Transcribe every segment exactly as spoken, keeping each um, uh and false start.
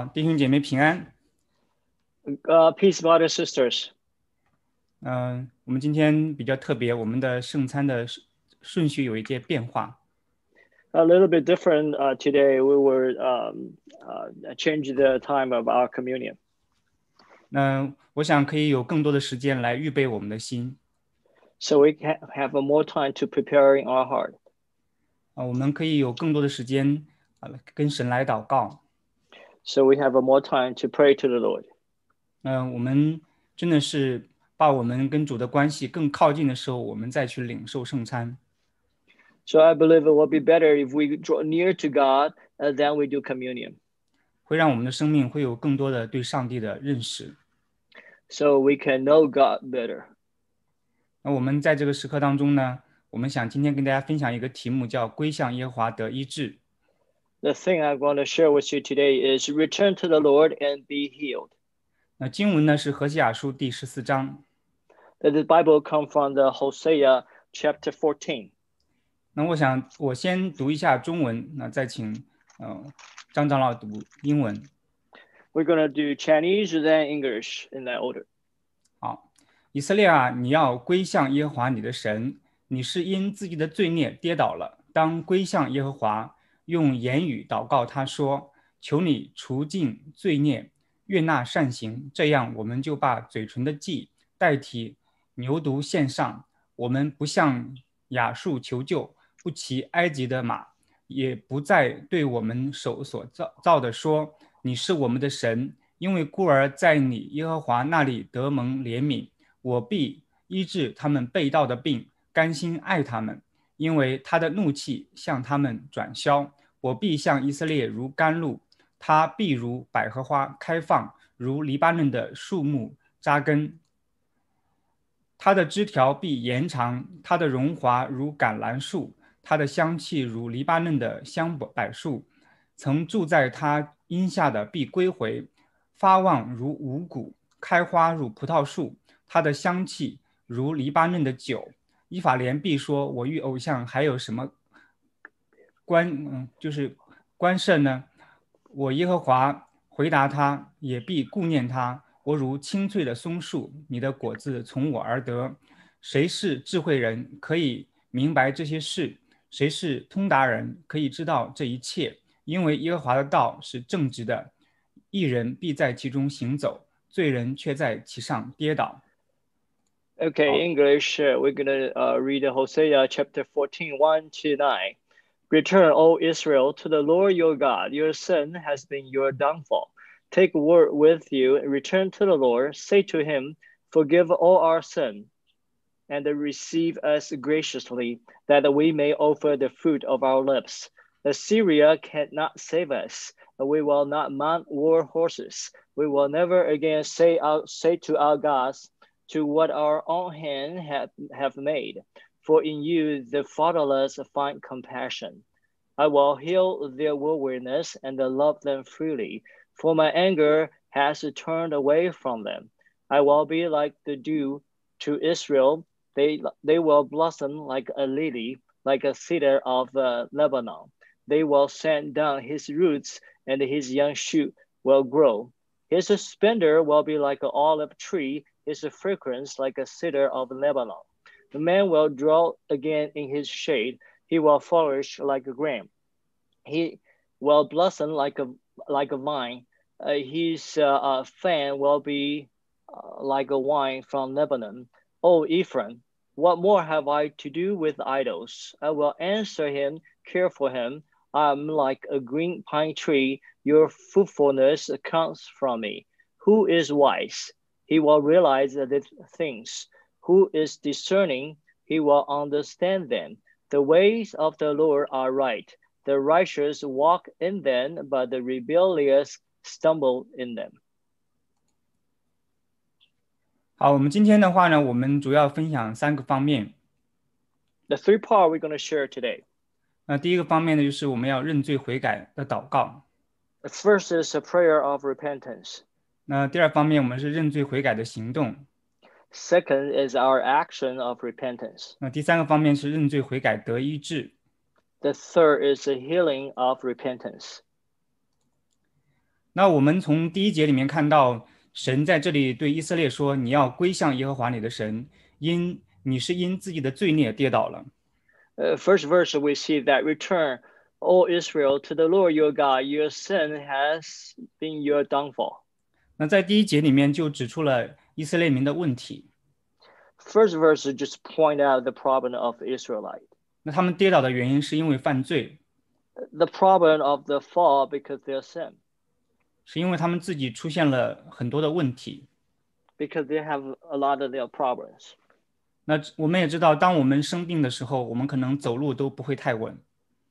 弟兄姐妹平安。 Uh, peace, brothers and sisters. 嗯、呃，我们今天比较特别，我们的圣餐的顺顺序有一些变化。 A little bit different uh, today. We will um, uh, change the time of our communion. 那我想可以有更多的时间来预备我们的心。 So we can have more time to preparing our heart. 啊、我们可以有更多的时间啊、跟神来祷告。 So we have more time to pray to the Lord. 嗯、我们真的是把我们跟主的关系更靠近的时候，我们再去领受圣餐。 So I believe it will be better if we draw near to God uh, than we do communion. 会让我们的生命会有更多的对上帝的认识。 So we can know God better. 那我们在这个时刻当中呢，我们想今天跟大家分享一个题目，叫“归向耶和华得医治”。 The thing I want to share with you today is return to the Lord and be healed. 那经文呢是何西亚书第十四章。 The Bible comes from the Hosea chapter fourteen. 那我想我先读一下中文，那再请呃张长老读英文。 We're going to do Chinese then English in that order. 好，以色列啊，你要归向耶和华你的神，你是因自己的罪孽跌倒了，当归向耶和华，用言语祷告他说：求你除尽罪孽，悦纳善行，这样我们就把嘴唇的祭代替牛犊献上。我们不向亚述求救，不骑埃及的马，也不再对我们手所造造的说：你是我们的神。因为孤儿在你耶和华那里得蒙怜悯，我必医治他们背道的病，甘心爱他们，因为他的怒气向他们转消。我必向以色列如甘露，他必如百合花开放，如黎巴嫩的树木扎根。他的枝条必延长，他的荣华如橄榄树，他的香气如黎巴嫩的香柏树。曾住在他荫下的必归回，发旺如五谷，开花如葡萄树，它的香气如黎巴嫩的酒。以法莲必说：我与偶像还有什么关嗯，就是关涉呢？我耶和华回答他，也必顾念他。我如青翠的松树，你的果子从我而得。谁是智慧人，可以明白这些事？谁是通达人，可以知道这一切？因为耶和华的道是正直的，义人必在其中行走，罪人却在其上跌倒。 Okay, English, uh, we're going to uh, read Hosea chapter fourteen, one to nine. Return, O Israel, to the Lord your God. Your sin has been your downfall. Take word with you, return to the Lord. Say to him, forgive all our sin, and receive us graciously, that we may offer the fruit of our lips. Assyria cannot save us. We will not mount war horses. We will never again say, out, say to our gods, to what our own hand have, have made. For in you the fatherless find compassion. I will heal their waywardness and love them freely, for my anger has turned away from them. I will be like the dew to Israel. They, they will blossom like a lily, like a cedar of uh, Lebanon. They will send down his roots, and his young shoot will grow. His splendor will be like an olive tree, his fragrance like a cedar of Lebanon. The man will dwell again in his shade. He will flourish like a grain. He will blossom like a like a vine. Uh, his uh, uh, fan will be uh, like a wine from Lebanon. O Ephraim, what more have I to do with idols? I will answer him, care for him. I am like a green pine tree. Your fruitfulness comes from me. Who is wise? He will realize these things. Who is discerning? He will understand them. The ways of the Lord are right. The righteous walk in them, but the rebellious stumble in them. 好，我们今天的话呢，我们主要分享三个方面。 The three part we're going to share today. 那第一个方面呢，就是我们要认罪悔改的祷告。 The first is a prayer of repentance. 那第二方面，我们是认罪悔改的行动。 Second is our action of repentance. 那第三个方面是认罪悔改得医治。 The third is the healing of repentance. 那我们从第一节里面看到，神在这里对以色列说：“你要归向耶和华你的神，因你是因自己的罪孽跌倒了。” Uh, first verse, we see that return, O Israel, to the Lord your God. Your sin has been your downfall. 那在第一节里面就指出了以色列民的问题。 First verse just point out the problem of Israelite. 那他们跌倒的原因是因为犯罪， The problem of the fall because their sin. 是因为他们自己出现了很多的问题。 Because they have a lot of their problems. 那我们也知道，当我们生病的时候，我们可能走路都不会太稳。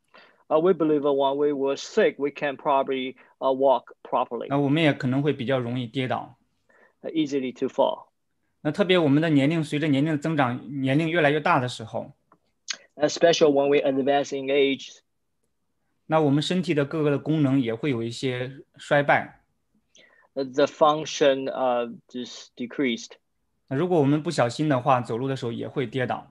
Uh, we believe that when we were sick, we can probably uh, walk properly. 那我们也可能会比较容易跌倒。 Uh, easily to fall. 那特别我们的年龄随着年龄的增长，年龄越来越大的时候， Especially when we advance in age. 那我们身体的各个的功能也会有一些衰败。 The function uh, just decreased. 那如果我们不小心的话，走路的时候也会跌倒。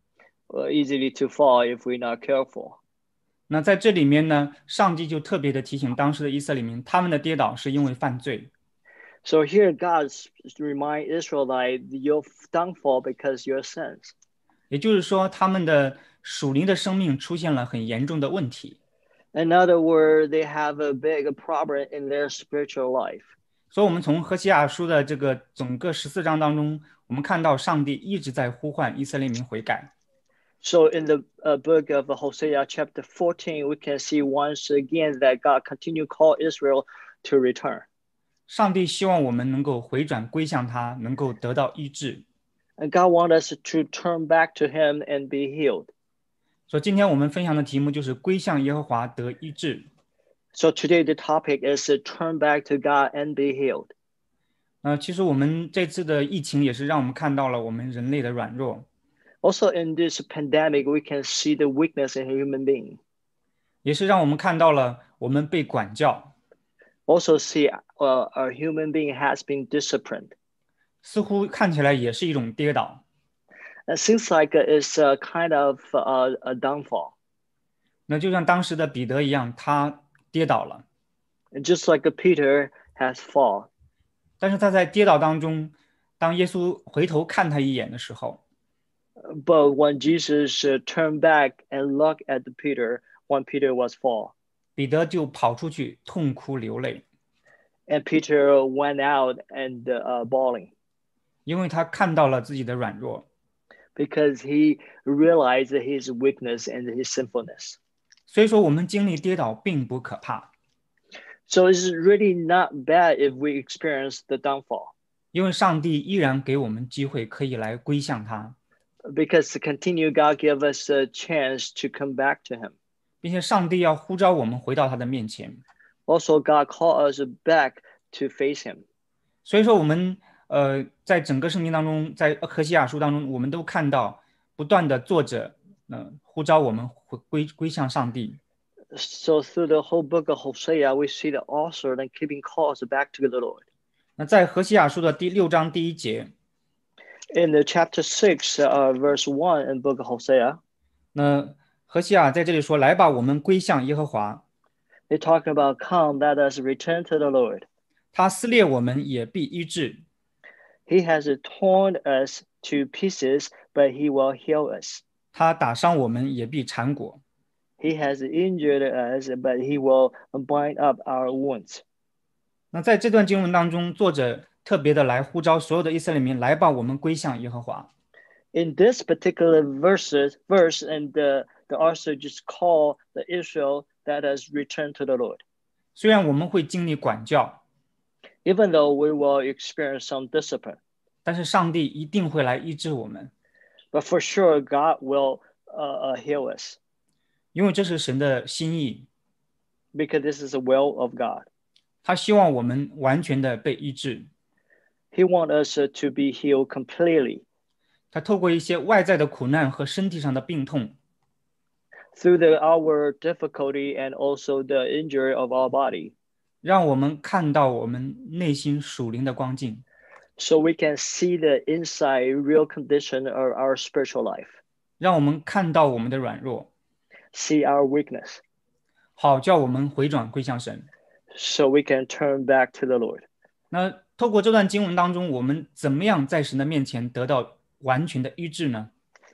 Uh, easily to fall if we're not careful. 那在这里面呢，上帝就特别的提醒当时的以色列民，他们的跌倒是因为犯罪。 So here God remind Israelite your downfall because your sins. 也就是说，他们的属灵的生命出现了很严重的问题。 In other words, they have a big problem in their spiritual life. 所以我们从何西阿书的这个整个十四章当中，我们看到上帝一直在呼唤以色列民悔改。 So in the uh, book of Hosea chapter fourteen, we can see once again that God continue call Israel to return. 上帝希望我们能够回转归向他，能够得到医治。 And God wants us to turn back to him and be healed. 所以今天我们分享的题目就是归向耶和华得医治。 So today the topic is to turn back to God and be healed. 呃，其实我们这次的疫情也是让我们看到了我们人类的软弱， Also in this pandemic, we can see the weakness in a human being. 也是让我们看到了我们被管教， Also see uh, a human being has been disciplined. 似乎看起来也是一种跌倒。 It seems like it's a kind of uh, a downfall. 那就像当时的彼得一样，他跌倒了， And just like Peter has fallen. 但是他在跌倒当中，当耶稣回头看他一眼的时候， But when Jesus uh, turned back and looked at Peter when Peter was fall, 彼得就跑出去痛哭流泪， and Peter went out and uh, bawling 因为他看到了自己的软弱。 because he realized his weakness and his sinfulness. 所以说，我们经历跌倒并不可怕， So it's really not bad if we experience the downfall, 因为上帝依然给我们机会可以来归向他， because to continue, God give us a chance to come back to him. 并且上帝要呼召我们回到他的面前。 Also, God call us back to face him. 所以说，我们呃，在整个圣经当中，在何西阿书当中，我们都看到不断的作者呃呼召我们回归归向上帝。 So through the whole book of Hosea, we see the author then keeping calls back to the Lord. 那在何西阿书的第六章第一节， In the chapter six, uh, verse one in book of Hosea, 那何西阿在这里说：“来吧，我们归向耶和华， they talk about come, let us return to the Lord. 他撕裂我们也必医治， He has torn us to pieces, but he will heal us. 他打伤我们也必缠裹。” He has injured us, but he will bind up our wounds. 那在这段经文当中，作者特别的来呼召所有的以色列民：“来吧，我们归向耶和华。” In this particular verses, verse, and the, the author just call the Israel that has returned to the Lord. 虽然我们会经历管教， Even though we will experience some discipline, 但是上帝一定会来医治我们， but for sure God will uh, uh, heal us 因为这是神的心意， because this is the will of God. 他希望我们完全的被医治。 He wants us uh, to be healed completely 他透过一些外在的苦难和身体上的病痛， through the our difficulty and also the injury of our body, 让我们看到我们内心属灵的光景， so we can see the inside real condition of our spiritual life, 让我们看到我们的软弱， see our weakness, 好叫我们回转归向神。 so we can turn back to the Lord. 那透过这段经文当中，我们怎么样在神的面前得到完全的医治呢？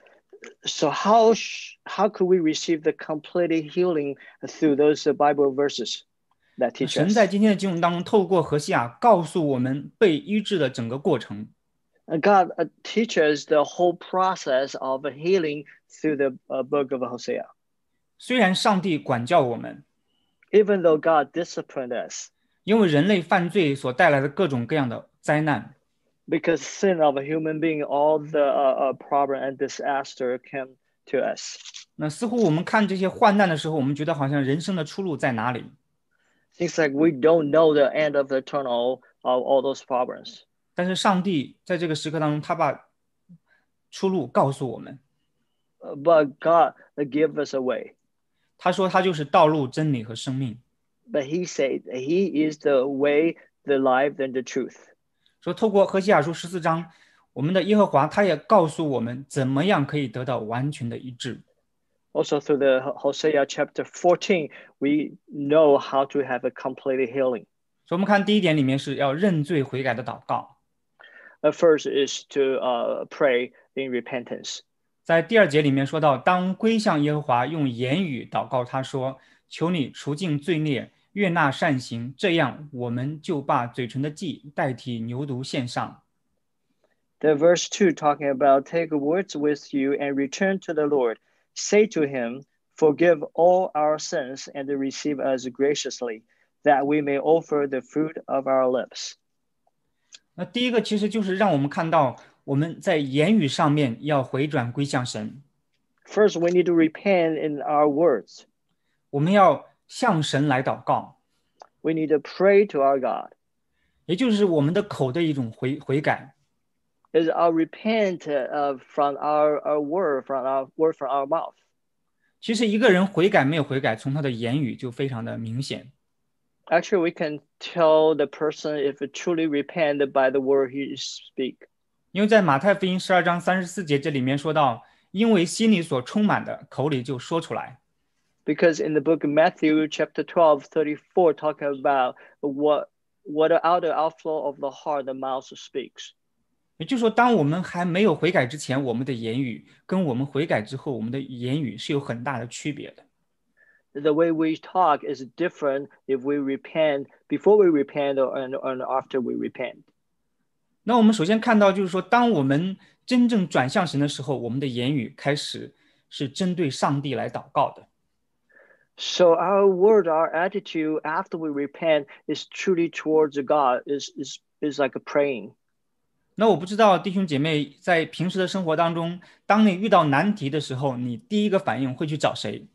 So how how could we receive the complete healing through those Bible verses that teach 神在 us? 今天的经文当中，透过何西阿告诉我们被医治的整个过程。 God teaches the whole process of healing through the book of Hosea. 虽然上帝管教我们， Even though God disciplined us, 因为人类犯罪所带来的各种各样的灾难， because sin of a human being, all the uh, uh, problem and disaster came to us. 那似乎我们看这些患难的时候，我们觉得好像人生的出路在哪里？ Seems like we don't know the end of the tunnel of all those problems. 但是上帝在这个时刻当中，他把出路告诉我们。 But God gave us a way. 他说他就是道路、真理和生命。 But He said He is the way, the life, and the truth. 说透过何西阿书十四章，我们的耶和华他也告诉我们怎么样可以得到完全的医治。 Also through the Hosea chapter fourteen, we know how to have a complete healing. 所以我们看第一点里面是要认罪悔改的祷告。 The first is to uh, pray in repentance. 在第二节里面说到，当归向耶和华，用言语祷告他说，求你除尽罪孽，悦纳善行，这样我们就把嘴唇的祭代替牛犊献上。 The verse two talking about take words with you and return to the Lord. Say to him, forgive all our sins and receive us graciously, that we may offer the fruit of our lips. 那第一个其实就是让我们看到我们在言语上面要回转归向神。 First, we need to repent in our words. 我们要向神来祷告， We need to pray to our God. 也就是我们的口的一种悔悔改。 Is our repent uh, from our, our word, from our word from our mouth. 其实一个人悔改没有悔改，从他的言语就非常的明显。 Actually, we can tell the person if it truly repent by the word he speak. 因为在马太福音十二章三十四节这里面说到，因为心里所充满的，口里就说出来。 Because in the book of Matthew, chapter twelve, thirty-four, talking about what what out the outflow of the heart, the mouth speaks. 也就是说，当我们还没有悔改之前，我们的言语跟我们悔改之后，我们的言语是有很大的区别的。 The way we talk is different if we repent before we repent or and, and after we repent. 那我们首先看到，就是说，当我们真正转向神的时候，我们的言语开始是针对上帝来祷告的。 So our word, our attitude after we repent is truly towards God, is is is like a praying. 那我不知道弟兄姐妹在平时的生活当中，当你遇到难题的时候，你第一个反应会去找谁？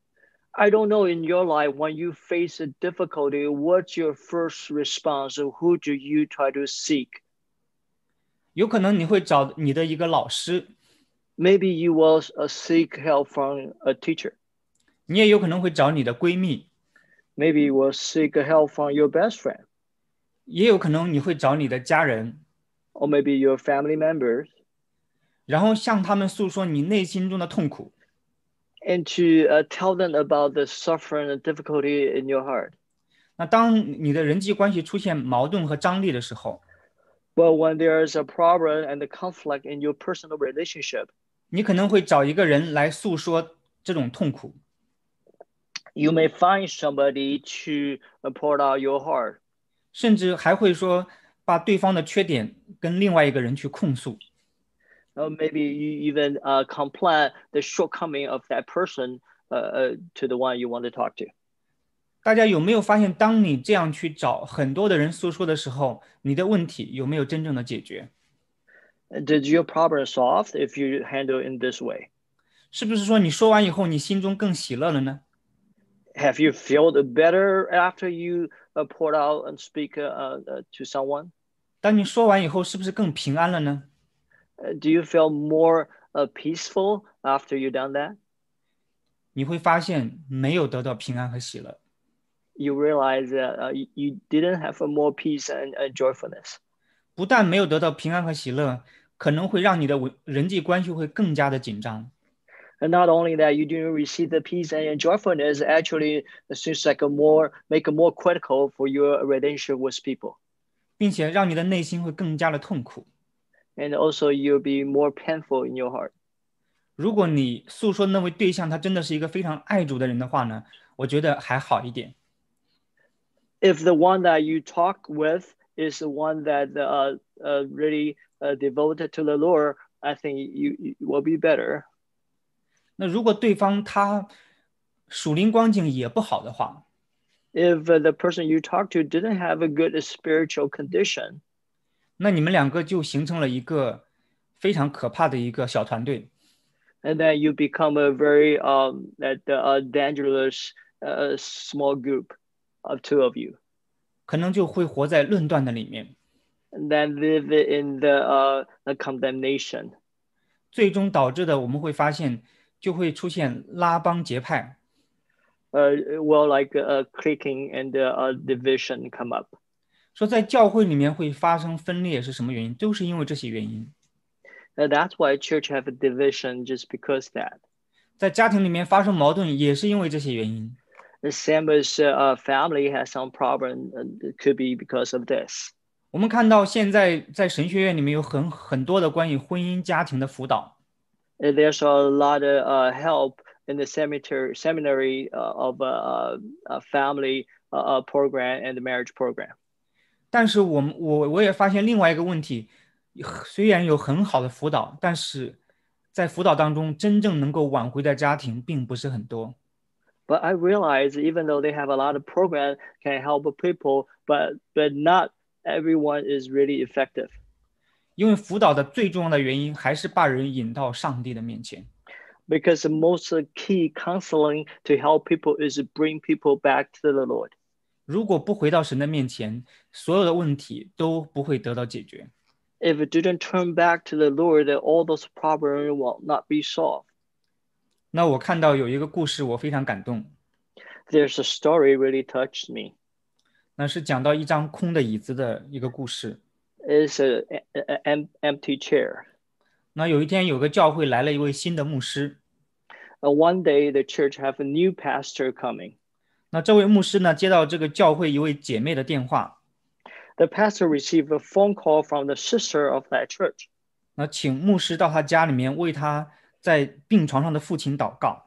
I don't know in your life when you face a difficulty, what's your first response? Who do you try to seek? 有可能你会找你的一个老师， Maybe you will uh, seek help from a teacher. 你也有可能会找你的闺蜜， Maybe you will seek help from your best friend, 也有可能你会找你的家人， or maybe your family members, 然后向他们诉说你内心中的痛苦。 and to uh, tell them about the suffering and difficulty in your heart. 那当你的人际关系出现矛盾和张力的时候， But when there is a problem and a conflict in your personal relationship, 你可能会找一个人来诉说这种痛苦， you may find somebody to uh, pour out your heart. 甚至还会说把对方的缺点跟另外一个人去控诉。 Or maybe you even uh, complain the shortcoming of that person uh, uh, to the one you want to talk to. 大家有没有发现，当你这样去找很多的人诉说的时候，你的问题有没有真正的解决？ Did your problem solved if you handle in this way? 是不是说你说完以后，你心中更喜乐了呢？ Have you felt better after you uh, poured out and speak uh, uh, to someone? 当你说完以后，是不是更平安了呢？ Uh, do you feel more uh, peaceful after you done that? 你会发现没有得到平安和喜乐。 You realize that uh, you, you didn't have a more peace and uh, joyfulness. 不但没有得到平安和喜乐，可能会让你的人际关系会更加的紧张。 And not only that, you didn't receive the peace and joyfulness. Actually, it seems like a more make it more critical for your relationship with people, 并且让你的内心会更加的痛苦。 and also you'll be more painful in your heart. 如果你诉说的那位对象他真的是一个非常爱主的人的话呢，我觉得还好一点。 If the one that you talk with is the one that uh, uh, really uh, devoted to the Lord, I think you, you will be better. 那如果对方他属灵光景也不好的话， If uh, the person you talk to didn't have a good spiritual condition, 那你们两个就形成了一个非常可怕的一个小团队。 and then you become a very um, that uh, dangerous uh, small group of two of you, 可能就会活在论断的里面， and then live in the, uh, the condemnation. 最终导致的我们会发现就会出现拉帮结派。 Uh, well, like uh, clicking and uh, division come up. 说在教会里面会发生分裂是什么原因？都是因为这些原因。 Uh, that's why church have a division, just because that. 在家庭里面发生矛盾也是因为这些原因。 The same as uh, family has some problem, uh, it could be because of this. 我们看到现在在神学院里面有很很多的关于婚姻家庭的辅导， And there's a lot of uh, help in the seminary, seminary uh, of a, a family uh, program and the marriage program. 但是我们我我也发现另外一个问题，虽然有很好的辅导，但是在辅导当中真正能够挽回的家庭并不是很多。 But I realize even though they have a lot of program can help people, but but not everyone is really effective. 因为辅导的最重要的原因还是把人引到上帝的面前。 Because the most key counseling to help people is to bring people back to the Lord. 如果不回到神的面前，所有的问题都不会得到解决。 If it didn't turn back to the Lord, then all those problems will not be solved. 那我看到有一个故事，我非常感动。 There's a story really touched me. 那是讲到一张空的椅子的一个故事。 It's a, a, a empty chair. 那有一天有个教会来了一位新的牧师。 Uh, one day the church have a new pastor coming. 那这位牧师呢，接到这个教会一位姐妹的电话， The pastor received a phone call from the sister of that church. 那请牧师到他家里面为他在病床上的父亲祷告。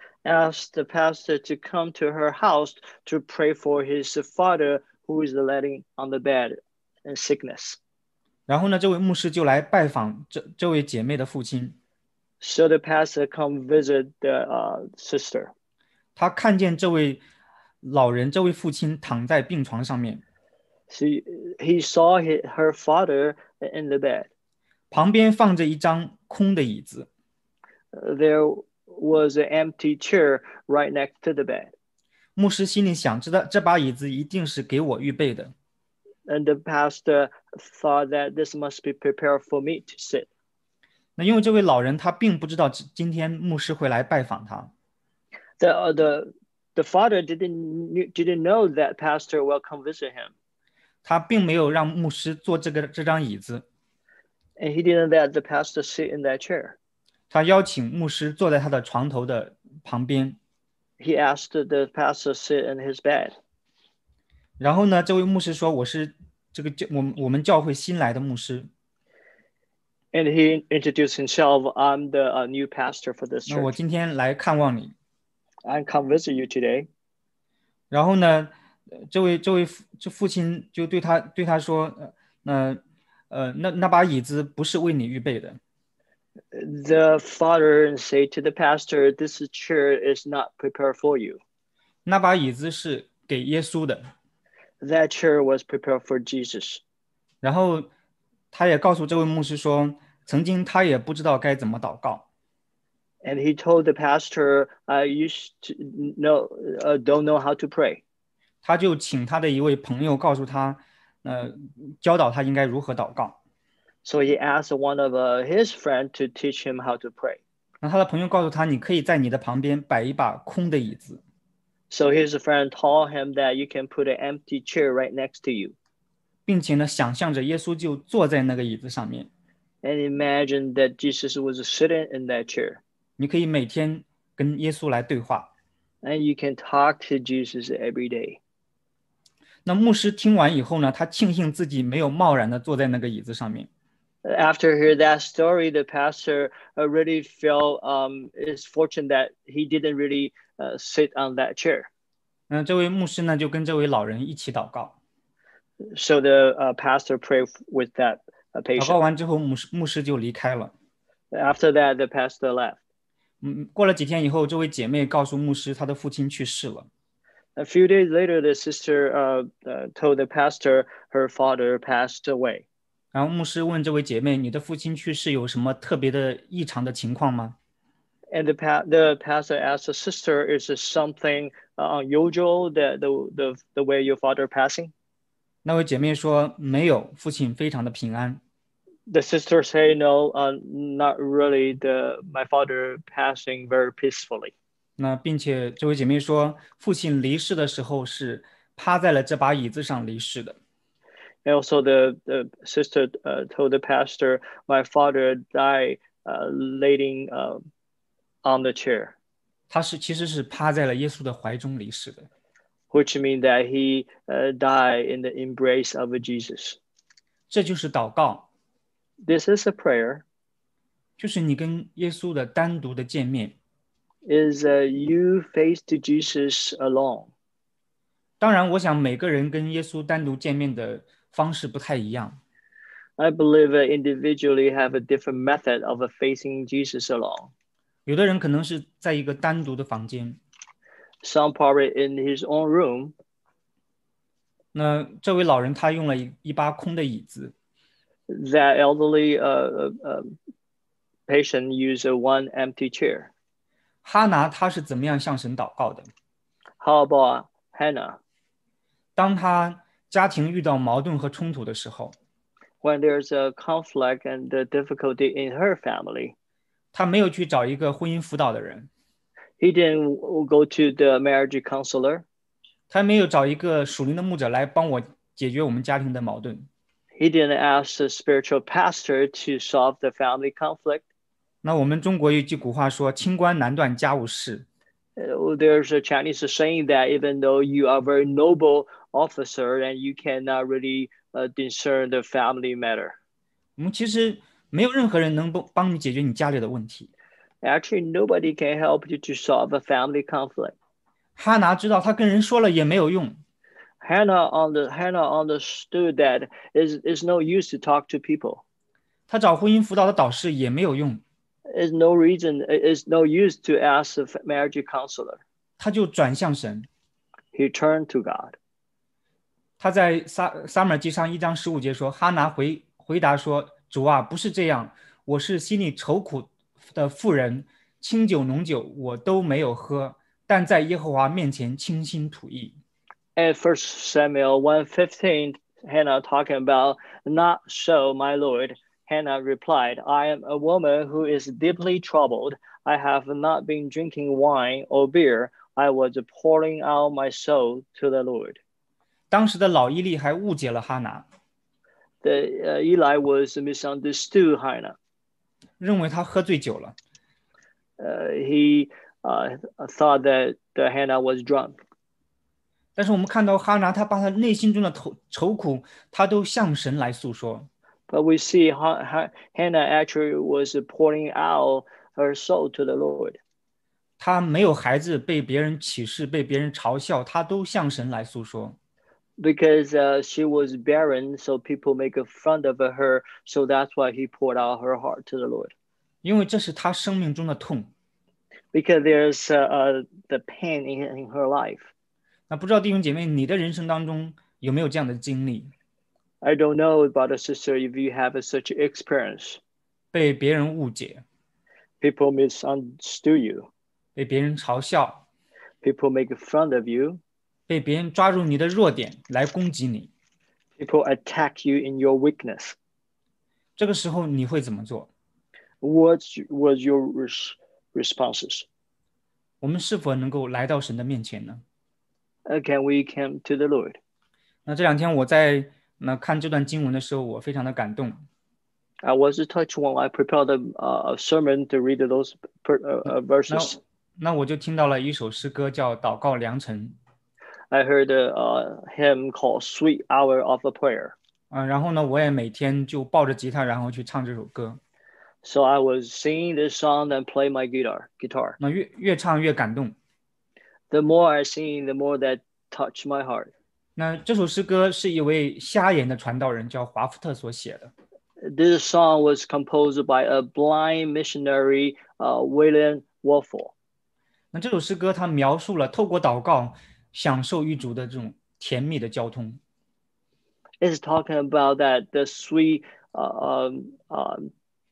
Asked the pastor to come to her house to pray for his father who is laying on the bed in sickness. 然后呢，这位牧师就来拜访这这位姐妹的父亲。 So the pastor come visit the uh, sister. 他看见这位老人，这位父亲躺在病床上面， So he saw his, her father in the bed. 旁边放着一张空的椅子。 There was an empty chair right next to the bed. 牧师心里想，知道这把椅子一定是给我预备的。 And the pastor thought that this must be prepared for me to sit. 那因为这位老人他并不知道今天牧师会来拜访他， The, uh, the, the father didn't, didn't know that pastor will come visit him. 他并没有让牧师坐这个这张椅子， And he didn't let the pastor sit in that chair. 他邀请牧师坐在他的床头的旁边。 He asked the pastor to sit in his bed. 然后呢，这位牧师说：“我是这个教我们我们教会新来的牧师。 And he introduced himself. I'm the uh, new pastor for this 那我 church. 今天来看望你。 I come visit you today. 然后呢，呃这位这位父这父亲就对他对他说：“呃，那呃那那把椅子不是为你预备的， The father said to the pastor, this chair is not prepared for you. 那把椅子是给耶稣的。” That chair was prepared for Jesus. 然后他也告诉这位牧师说，曾经他也不知道该怎么祷告。 And he told the pastor, I used to know, uh, don't know how to pray. 他就请他的一位朋友告诉他，呃，教导他应该如何祷告。 So he asked one of uh, his friends to teach him how to pray. 那他的朋友告诉他，你可以在你的旁边摆一把空的椅子， So his friend told him that you can put an empty chair right next to you. 并且呢，想象着耶稣就坐在那个椅子上面。 And imagine that Jesus was sitting in that chair. 你可以每天跟耶稣来对话。 And you can talk to Jesus every day. 那牧师听完以后呢，他庆幸自己没有贸然的坐在那个椅子上面。 After hear that story, the pastor uh, really felt um, is fortunate that he didn't really uh, sit on that chair. 那这位牧师呢，就跟这位老人一起祷告。 So the uh, pastor prayed with that uh, 祷告 patient. 完之后，牧师牧师就离开了。 After that, the pastor left. 嗯，过了几天以后，这位姐妹告诉牧师，她的父亲去世了。 A few days later, the sister uh, uh, told the pastor her father passed away. 然后牧师问这位姐妹：“你的父亲去世有什么特别的异常的情况吗？” And the pa- the pastor asked the sister, "Is it something uh, unusual that the, the the way your father passing?" 那位姐妹说：“没有，父亲非常的平安。” The sister say, "No, uh, not really. The my father passing very peacefully." 那并且这位姐妹说，父亲离世的时候是趴在了这把椅子上离世的。 And also, the the sister uh, told the pastor, "My father died uh, laying uh, on the chair." 他是其实是趴在了耶稣的怀中离世的。 Which means that he uh, died in the embrace of Jesus. 这就是祷告， This is a prayer. 就是你跟耶稣的单独的见面。 Is uh, you face to Jesus alone. 当然，我想每个人跟耶稣单独见面的方式不太一样。 I believe uh, individually have a different method of uh, facing Jesus alone. 有的人可能是在一个单独的房间， Some probably in his own room. 那这位老人他用了一一把空的椅子， That elderly uh, uh, patient used uh, one empty chair. 哈拿他是怎么样向神祷告的？ How about Hannah? 当他家庭遇到矛盾和冲突的时候， When there's a conflict and the difficulty in her family, 他没有去找一个婚姻辅导的人， he didn't go to the marriage counselor. 他没有找一个属灵的牧者来帮我解决我们家庭的矛盾。 He didn't ask the spiritual pastor to solve the family conflict. 那我们中国有一句古话说：“清官难断家务事。” Uh, There's a Chinese saying that even though you are a very noble officer and you cannot really uh, discern the family matter. 我们其实没有任何人能帮帮你解决你家里的问题。 Actually, nobody can help you to solve a family conflict. 哈拿知道他跟人说了也没有用， Hannah on the Hannah understood that is is no use to talk to people. 他找婚姻辅导的导师也没有用， Is no reason. Is no use to ask a marriage counselor. 他就转向神。 He turned to God. 他在撒撒母耳记上一章十五节说：“哈拿回回答说，主啊，不是这样，我是心里愁苦的妇人，清酒浓酒我都没有喝，但在耶和华面前倾心吐意。” And First Samuel one fifteen, Hannah talking about, "Not so, my Lord." Hannah replied, "I am a woman who is deeply troubled. I have not been drinking wine or beer. I was pouring out my soul to the Lord." 当时的老伊利还误解了哈拿， The uh, Eli was misunderstood Hannah. 认为他喝醉酒了。 Uh, he uh, thought that the Hannah was drunk. 但是我们看到哈拿，他把他内心中的愁愁苦，他都向神来诉说。 But we see Ha- Ha- Hannah actually was pouring out her soul to the Lord. 他没有孩子，被别人歧视，被别人嘲笑，他都向神来诉说。 Because uh, she was barren, so people make fun of her. So that's why he poured out her heart to the Lord. 因为这是他生命中的痛。 Because there's uh, uh, the pain in, in her life. 那不知道弟兄姐妹，你的人生当中有没有这样的经历？ I don't know, brother, sister, if you have such experience. 被别人误解， People misunderstood you. 被别人嘲笑， People make fun of you. 被别人抓住你的弱点来攻击你。 People attack you in your weakness. 这个时候你会怎么做？ What was your res- responses? 我们是否能够来到神的面前呢？ Uh, can we come to the Lord? 那这两天我在那看这段经文的时候，我非常的感动。 I was touched when I prepared a, uh, a sermon to read those per, uh, 那 verses. 那我就听到了一首诗歌叫《祷告良辰》。 I heard a uh, hymn called "Sweet Hour of a Prayer." 嗯、然后呢，我也每天就抱着吉他，然后去唱这首歌。 So I was singing this song and play my guitar. Guitar. 那越越唱越感动。 The more I sing, the more that touch my heart. 那这首诗歌是一位瞎眼的传道人叫华福特所写的。 This song was composed by a blind missionary, uh, William Wolford. 那这首诗歌它描述了透过祷告享受与主的这种甜蜜的交通。 It's talking about that the sweet uh, um, um,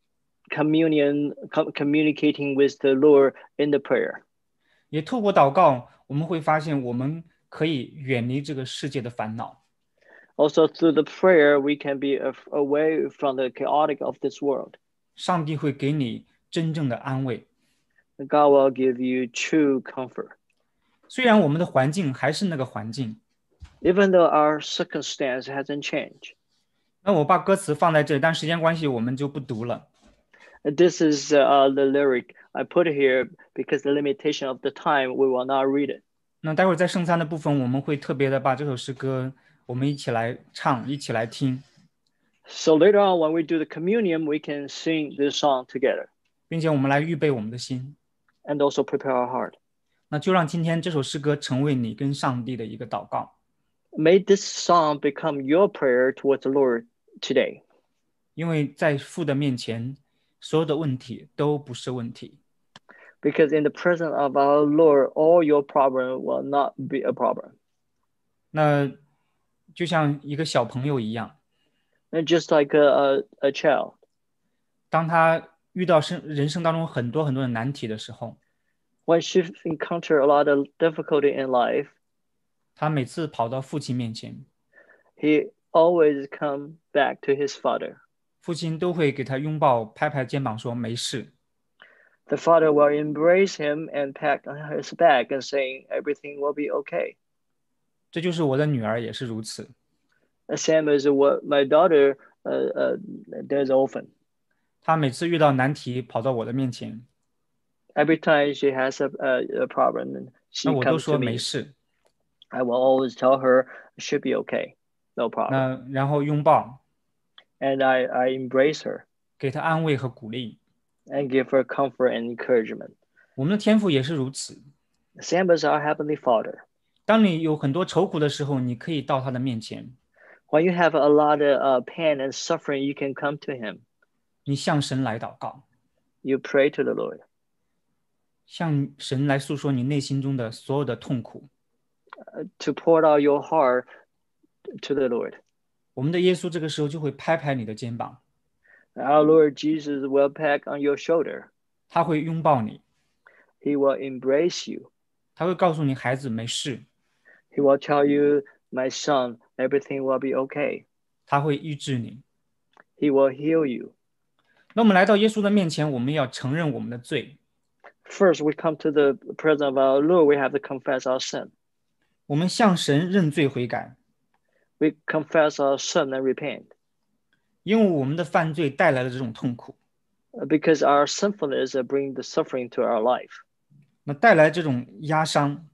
communion, com- communicating with the Lord in the prayer. 也透过祷告，我们会发现我们可以远离这个世界的烦恼。 Also, through the prayer, we can be away from the chaotic of this world. 上帝会给你真正的安慰。 God will give you true comfort. 虽然我们的环境还是那个环境， Even though our circumstance hasn't changed. 那我把歌词放在这里，但时间关系我们就不读了。 This is uh, the lyric I put here because the limitation of the time, we will not read it. 那待会儿在圣餐的部分，我们会特别的把这首诗歌，我们一起来唱，一起来听。 So later on, when we do the communion, we can sing this song together. 并且我们来预备我们的心。 And also prepare our heart. 那就让今天这首诗歌成为你跟上帝的一个祷告。 May this song become your prayer towards the Lord today. 因为在父的面前，所有的问题都不是问题。 Because in the presence of our Lord, all your problem will not be a problem. 那就像一个小朋友一样。 And just like a, a, a child. 当他遇到生人生当中很多很多的难题的时候， when she encountered a lot of difficulty in life, 他每次跑到父亲面前， he always come back to his father. 父亲都会给他拥抱，拍拍肩膀说没事。 The father will embrace him and pat on his back and saying everything will be okay. 这就是我的女儿也是如此。 The same as what my daughter uh, uh, does often. 她每次遇到难题跑到我的面前， Every time she has a, a, a problem, she 那我都 comes 说 to 没 me. 事。 I will always tell her it should be okay, no problem. 那然后拥抱， And I, I embrace her 给她安慰和鼓励。 and give her comfort and encouragement. 我们的天父也是如此。 Same as our Heavenly Father. 当你有很多愁苦的时候，你可以到他的面前， When you have a lot of uh, pain and suffering, you can come to him. 你向神来祷告， You pray to the Lord. 向神来诉说你内心中的所有的痛苦。 Uh, to pour out your heart to the Lord. 我们的耶稣这个时候就会拍拍你的肩膀， Our Lord Jesus will peck on your shoulder. 他会拥抱你， He will embrace you. 他会告诉你孩子没事， He will tell you, my son, everything will be okay. 他会医治你。 He will heal you. 那我们来到耶稣的面前，我们要承认我们的罪， First, we come to the presence of our Lord. We have to confess our sin. 我们向神认罪悔改， We confess our sin and repent. 因为我们的犯罪带来了这种痛苦， Because our sinfulness bring the suffering to our life. 那带来这种压伤，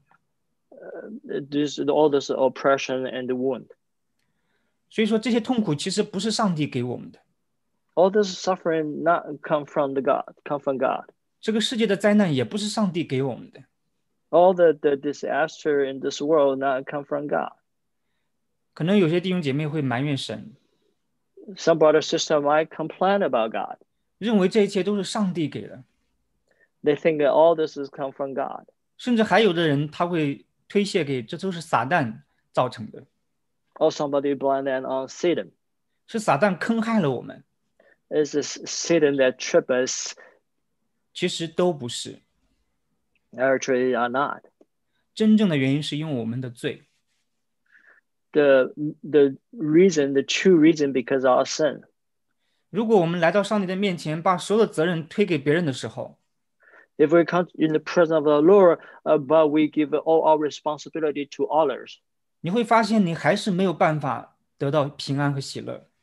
This, all this oppression and the wound. 所以说这些痛苦其实不是上帝给我们的， All this suffering not come from the God, come from God. 这个世界的灾难也不是上帝给我们的。 All the, the disaster in this world not come from God. 可能有些弟兄姐妹会埋怨神， Some brother sister might complain about God. 认为这一切都是上帝给的， They think that all this has come from God. 甚至还有的人他会推卸给这都是撒旦造成的， Or somebody blame that on Satan. 是撒旦坑害了我们， It's this Satan that trip us. 其实都不是， Actually, are not. 真正的原因是因为我们的罪。 The the reason, the true reason, because of our sin. 如果我们来到上帝的面前，把所有的责任推给别人的时候， If we come in the presence of the Lord, uh, but we give all our responsibility to others, 你会发现你还是没有办法得到平安和喜乐。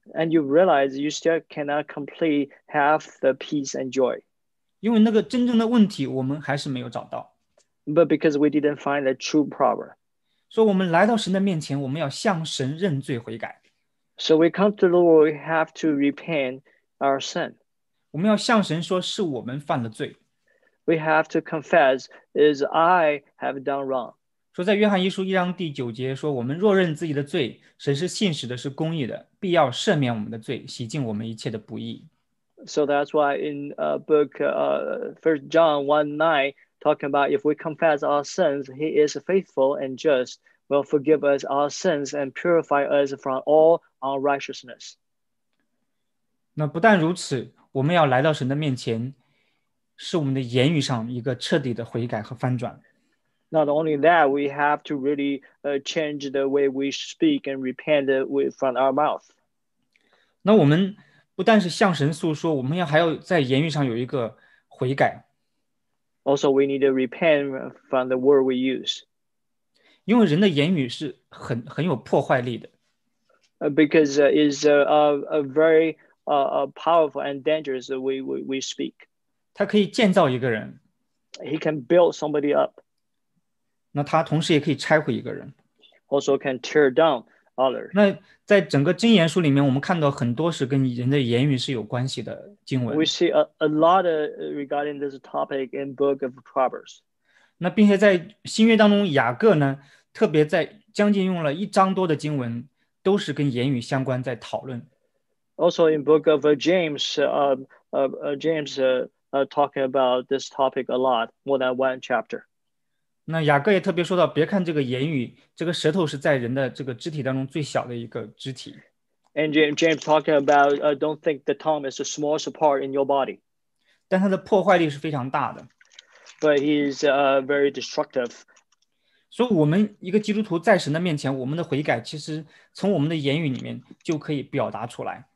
And you realize you still cannot complete half the peace and joy. 因为那个真正的问题我们还是没有找到。 But because we didn't find the true problem. 所以我们来到神的面前，我们要向神认罪悔改。 So we come to the Lord, we have to repent our sin. 我们要向神说，是我们犯了罪。 We have to confess, is I have done wrong. 说在约翰一书一章第九节说，我们若认自己的罪，神是信实的，是公义的，必要赦免我们的罪，洗净我们一切的不义。 So that's why in uh, book uh, First John one nine, talking about if we confess our sins, He is faithful and just, will forgive us our sins and purify us from all unrighteousness. 那不但如此，我们要来到神的面前，是我们的言语上一个彻底的悔改和翻转。 Not only that, we have to really uh, change the way we speak and repent with, from our mouth. 那我们不但是向神诉说，我们要还要在言语上有一个悔改。 Also, we need to repent from the word we use. 因为人的言语是很很有破坏力的。 Uh, because uh, it's a, a, a very uh, a powerful and dangerous way we, we speak. 它可以建造一个人。 He can build somebody up. 那他同时也可以拆毁一个人。 Also can tear down others. 那在整个箴言书里面，我们看到很多是跟人的言语是有关系的经文。 We see a, a lot of, regarding this topic in Book of Proverbs. 那并且在新约当中，雅各呢，特别在将近用了一章多的经文，都是跟言语相关，在讨论。 Also in Book of uh, James, uh, uh, uh, James uh, uh, talking about this topic a lot, more than one chapter. 那雅各也特别说到，别看这个言语，这个舌头是在人的这个肢体当中最小的一个肢体。 And James, James talking about, uh, don't think the tongue is the smallest part in your body. 但它的破坏力是非常大的。 But he is uh, very destructive. 所以我们一个基督徒在神的面前，我们的悔改其实从我们的言语里面就可以表达出来。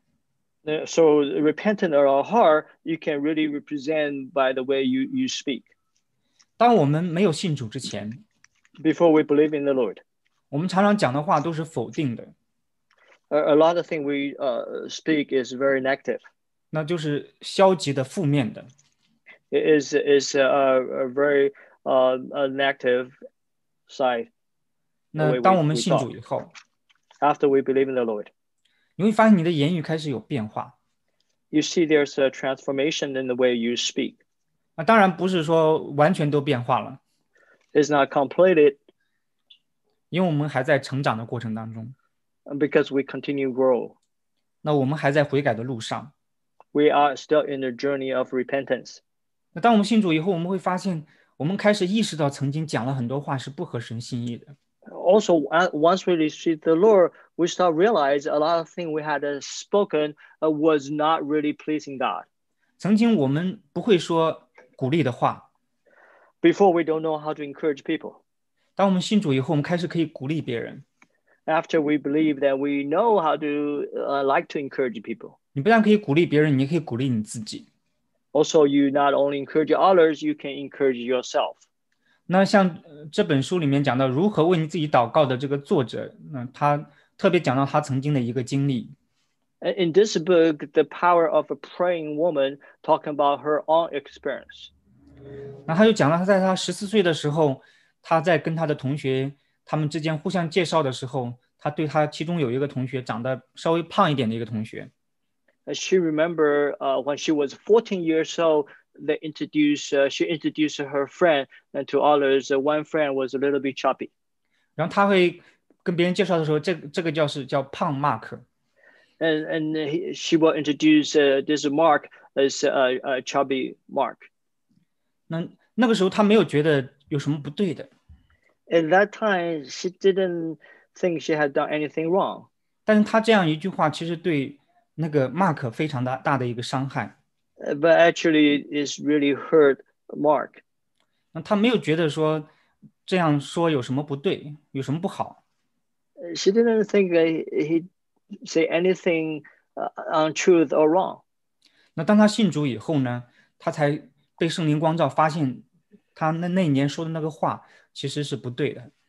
So repentant of our heart, you can really represent by the way you, you speak. 当我们没有信主之前 Before we believe in the Lord, 我们常常讲的话都是否定的。 A, a lot of things we uh, speak is very negative. 那就是消极的、负面的。 It is is a, a very uh, a negative side. 那当我们信主以后 After we believe in the Lord, 你会发现你的言语开始有变化。 You see there's a transformation in the way you speak. 那当然不是说完全都变化了。 It's not completed. 因为我们还在成长的过程当中。 Because we continue grow. 那我们还在悔改的路上。 We are still in the journey of repentance. 那当我们信主以后，我们会发现我们开始意识到曾经讲了很多话是不合神心意的。 Also, once we receive the Lord, we start realize a lot of things we had spoken was not really pleasing God. 曾经我们不会说鼓励的话。 Before we don't know how to encourage people. 当我们信主以后，我们开始可以鼓励别人。 After we believe that we know how to uh, like to encourage people. 你不但可以鼓励别人，你也可以鼓励你自己。 Also, you not only encourage others, you can encourage yourself. 那像这本书里面讲到如何为你自己祷告的这个作者，那他特别讲到他曾经的一个经历。 In this book, the power of a praying woman, talking about her own experience. 那他就讲了他在他十四岁的时候，他在跟他的同学他们之间互相介绍的时候，他对他其中有一个同学长得稍微胖一点的一个同学。 She remember uh, when she was fourteen years old, they introduced, uh, she introduced her friend and to others. Uh, one friend was a little bit chubby. 然后他会跟别人介绍的时候，这这个叫是叫胖 Mark。 And, and he, she will introduce uh, this Mark as a, a chubby Mark. 那那个时候他没有觉得有什么不对的。 At that time, she didn't think she had done anything wrong. 但是他这样一句话，其实对那个 Mark 非常大大的一个伤害。 But actually, it's really hurt Mark. 那他没有觉得说这样说有什么不对，有什么不好。 She didn't think that he say anything uh, untruth or wrong. 那当他信主以后呢，他才被圣灵光照，发现他那那一年说的那个话其实是不对的。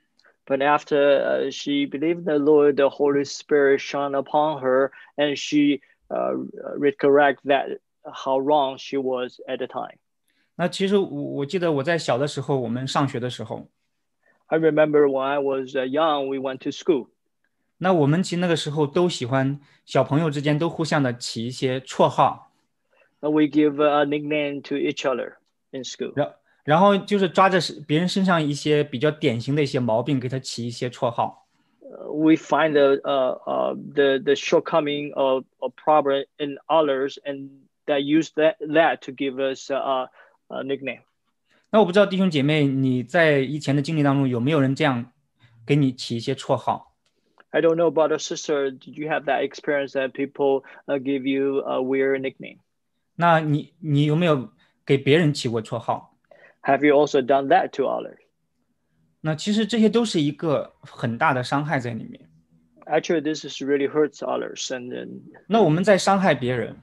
But after uh, she believed the Lord, the Holy Spirit shone upon her, and she uh, recollect that how wrong she was at the time. 那其实我我记得我在小的时候，我们上学的时候， I remember when I was uh, young, we went to school. 那我们其实那个时候都喜欢小朋友之间都互相的起一些绰号， And we give a nickname to each other in school. 然然后就是抓着别人身上一些比较典型的一些毛病，给他起一些绰号。 Uh, we find the uh, uh, the the shortcoming of a problem in others, and that use that that to give us a, a nickname. 那我不知道弟兄姐妹，你在以前的经历当中有没有人这样给你起一些绰号？ I don't know, brother, sister, did you have that experience that people uh, give you a weird nickname? 那你你有没有给别人起过绰号？ Have you also done that to others? 那其实这些都是一个很大的伤害在里面。 Actually, this is really hurts others, and then 那我们在伤害别人，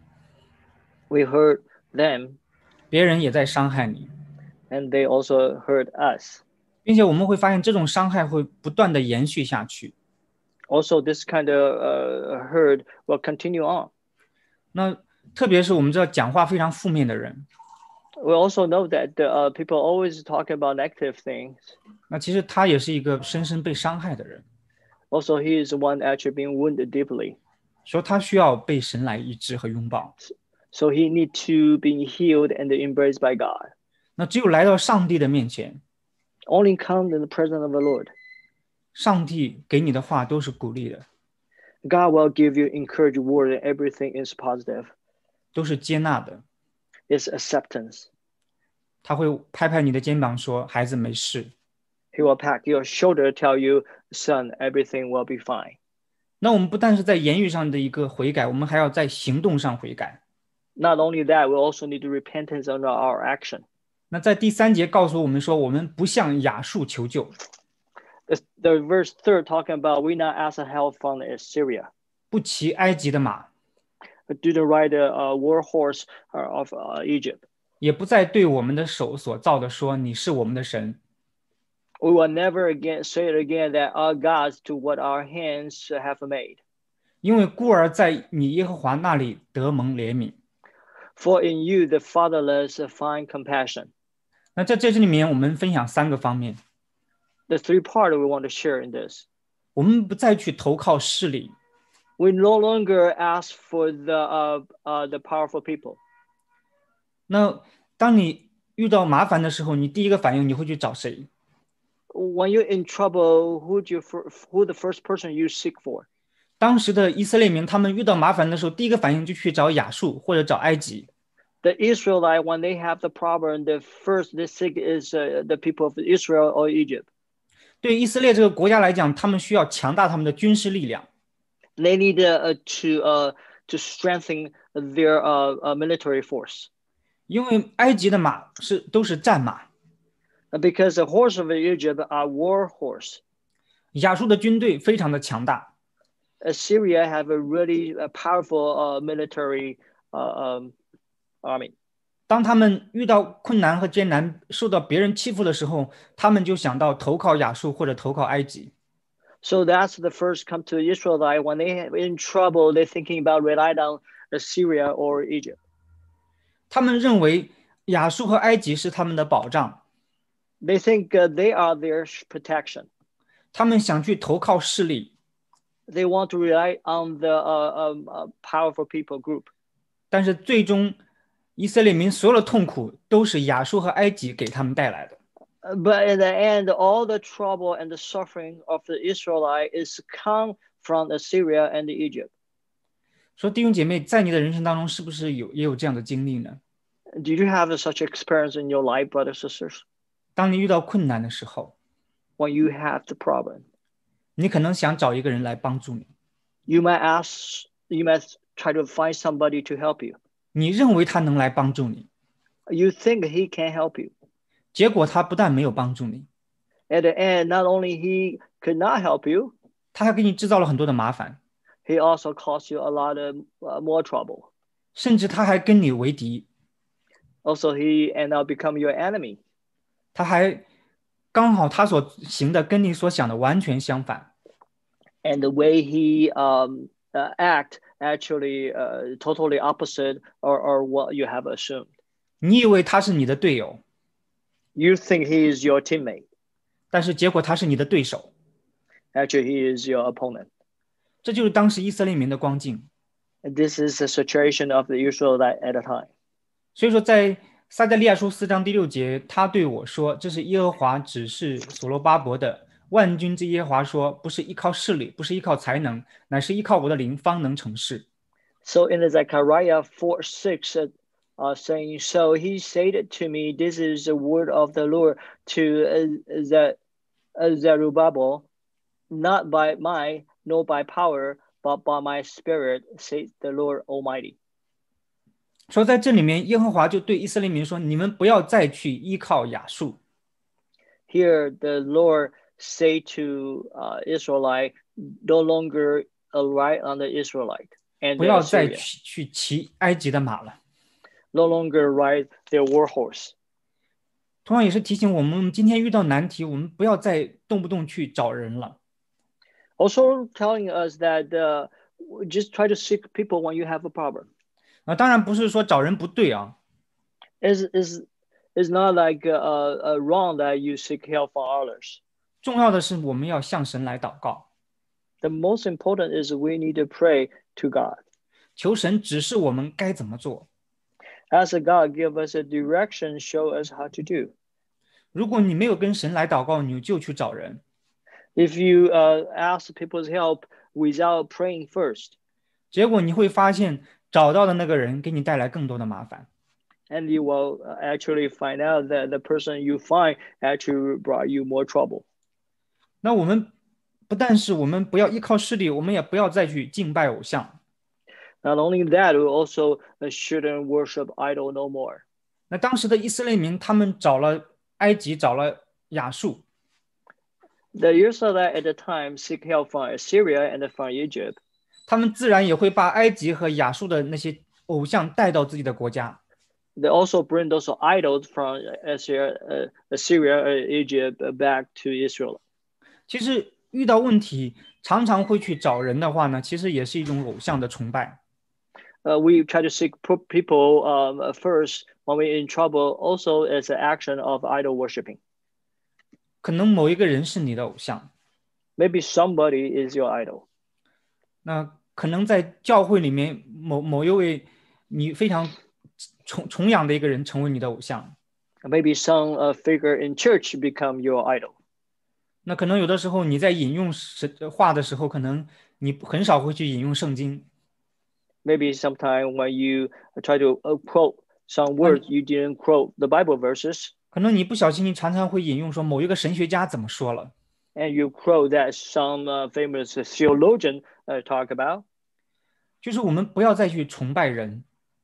we hurt them, 别人也在伤害你， and they also hurt us. 并且我们会发现这种伤害会不断的延续下去。 Also, this kind of uh, hurt will continue on. 那特别是我们知道讲话非常负面的人， We also know that the, uh, people always talk about negative things. 那其实他也是一个深深被伤害的人， Also, he is the one actually being wounded deeply. 说他需要被神来医治和拥抱。 So he need to be healed and embraced by God. 那只有来到上帝的面前， Only come in the presence of the Lord. 上帝给你的话都是鼓励的， God will give you encouraging word, and everything is positive. 都是接纳的。 It's acceptance. 他会拍拍你的肩膀说：“孩子，没事。” He will pat your shoulder, tell you, son, everything will be fine. 那我们不但是在言语上的一个悔改，我们还要在行动上悔改。 Not only that, we also need to repentance on our action. 那在第三节告诉我们说，我们不向亚述求救， The, the verse third talking about we not ask help from Assyria, 不骑埃及的马， but didn't ride the uh, war horse uh, of uh, Egypt. 也不再对我们的手所造的说你是我们的神， We will never again say it again that our gods to what our hands have made. 因为孤儿在你耶和华那里得蒙怜悯。 For in you the fatherless find compassion. 那在这里面，我们分享三个方面。 The three part we want to share in this. 我们不再去投靠势力， We no longer ask for the uh, uh, the powerful people. 那当你遇到麻烦的时候，你第一个反应你会去找谁？ When you're in trouble, who do you who the first person you seek for? 当时的以色列民，他们遇到麻烦的时候，第一个反应就去找亚述或者找埃及。 The Israelite, when they have the problem, the first they seek is uh, the people of Israel or Egypt. 对以色列这个国家来讲，他们需要强大他们的军事力量， They need uh, to uh, to strengthen their uh, uh, military force. 因为埃及的马是都是战马， Because the horse of Egypt are war horse. 亚述的军队非常的强大。 Assyria have a really uh, powerful uh, military uh, um, army. 当他们遇到困难和艰难，受到别人欺负的时候，他们就想到投靠亚述或者投靠埃及。 So that's the first come to Israelite. When they are in trouble, they're thinking about relying on Assyria or Egypt. 他们认为亚述和埃及是他们的保障， They think uh, they are their protection. 他们想去投靠势力， They want to rely on the uh, um, uh, powerful people group. 但是最终以色列民所有的痛苦都是亚述和埃及给他们带来的。 But in the end, all the trouble and the suffering of the Israelite is come from Assyria and Egypt. 说弟兄姐妹，在你的人生当中，是不是有也有这样的经历呢？ Did you have such experience in your life, brothers and sisters? 当你遇到困难的时候， When you have the problem, 你可能想找一个人来帮助你， you might ask, you might try to find somebody to help you. 你认为他能来帮助你， You think he can help you. 结果他不但没有帮助你， At the end, not only he could not help you, 他还给你制造了很多的麻烦， he also caused you a lot of uh, more trouble. 甚至他还跟你为敌， Also, he and now become your enemy. 他还刚好他所行的跟你所想的完全相反。 And the way he um, uh, act actually uh, totally opposite or, or what you have assumed. 你以为他是你的队友， You think he is your teammate. 但是结果他是你的对手。 Actually, he is your opponent. 这就是当时以色列民的光景。 And this is the situation of the Israelite at the time. 所以说在撒迦利亚书四章第六节，他对我说：“这是耶和华指示所罗巴伯的。万军之耶和华说，不是依靠势力，不是依靠才能，乃是依靠我的灵，方能成事。” So in Zechariah four six, uh, uh, saying, So he said to me, This is the word of the Lord to uh, Z- uh, Zerubbabel, not by might, nor by power, but by my spirit, says the Lord Almighty. 说在这里面，耶和华就对以色列民说：“你们不要再去依靠亚述， Here the Lord say to uh, Israelite, no longer rely on the Israelite and 不 the 要再 Assyria, 去去骑埃及的马了。” no longer ride their war horse. 同样也是提醒我们，我们今天遇到难题，我们不要再动不动去找人了。 Also telling us that uh, just try to seek people when you have a problem. 啊，当然不是说找人不对啊， Is is is not like uh, uh, wrong that you seek help from others. 重要的是我们要向神来祷告， The most important is we need to pray to God. 求神指示我们该怎么做。 Ask God give us a direction, show us how to do. 如果你没有跟神来祷告，你就去找人， If you uh, ask people's help without praying first, 结果你会发现找到的那个人给你带来更多的麻烦。 and you will actually find out that the person you find actually brought you more trouble. 那我们不但是我们不要依靠势力，我们也不要再去敬拜偶像。 Not only that, we also shouldn't worship idol no more. 那当时的以色列民，他们找了埃及，找了亚述， The Israelites at the time seek help from Assyria and from Egypt. 他们自然也会把埃及和亚述的那些偶像带到自己的国家。 They also bring those idols from Assyria, uh, Assyria or Egypt back to Israel. 其实遇到问题，常常会去找人的话呢，其实也是一种偶像的崇拜。 Uh, we try to seek people um, first when we're in trouble, also as an action of idol worshiping. 可能某一个人是你的偶像， Maybe somebody is your idol. 那可能在教会里面某某一位你非常崇崇仰的一个人成为你的偶像。 Maybe some uh, figure in church become your idol. 那可能有的时候你在引用神话的时候，可能你很少会去引用圣经。 Maybe sometime when you try to uh, quote some words, you didn't quote the Bible verses, 可能你不小心，你常常会引用说某一个神学家怎么说了。 and you quote that some uh, famous theologian uh, talk about. 就是我们不要再去崇拜人，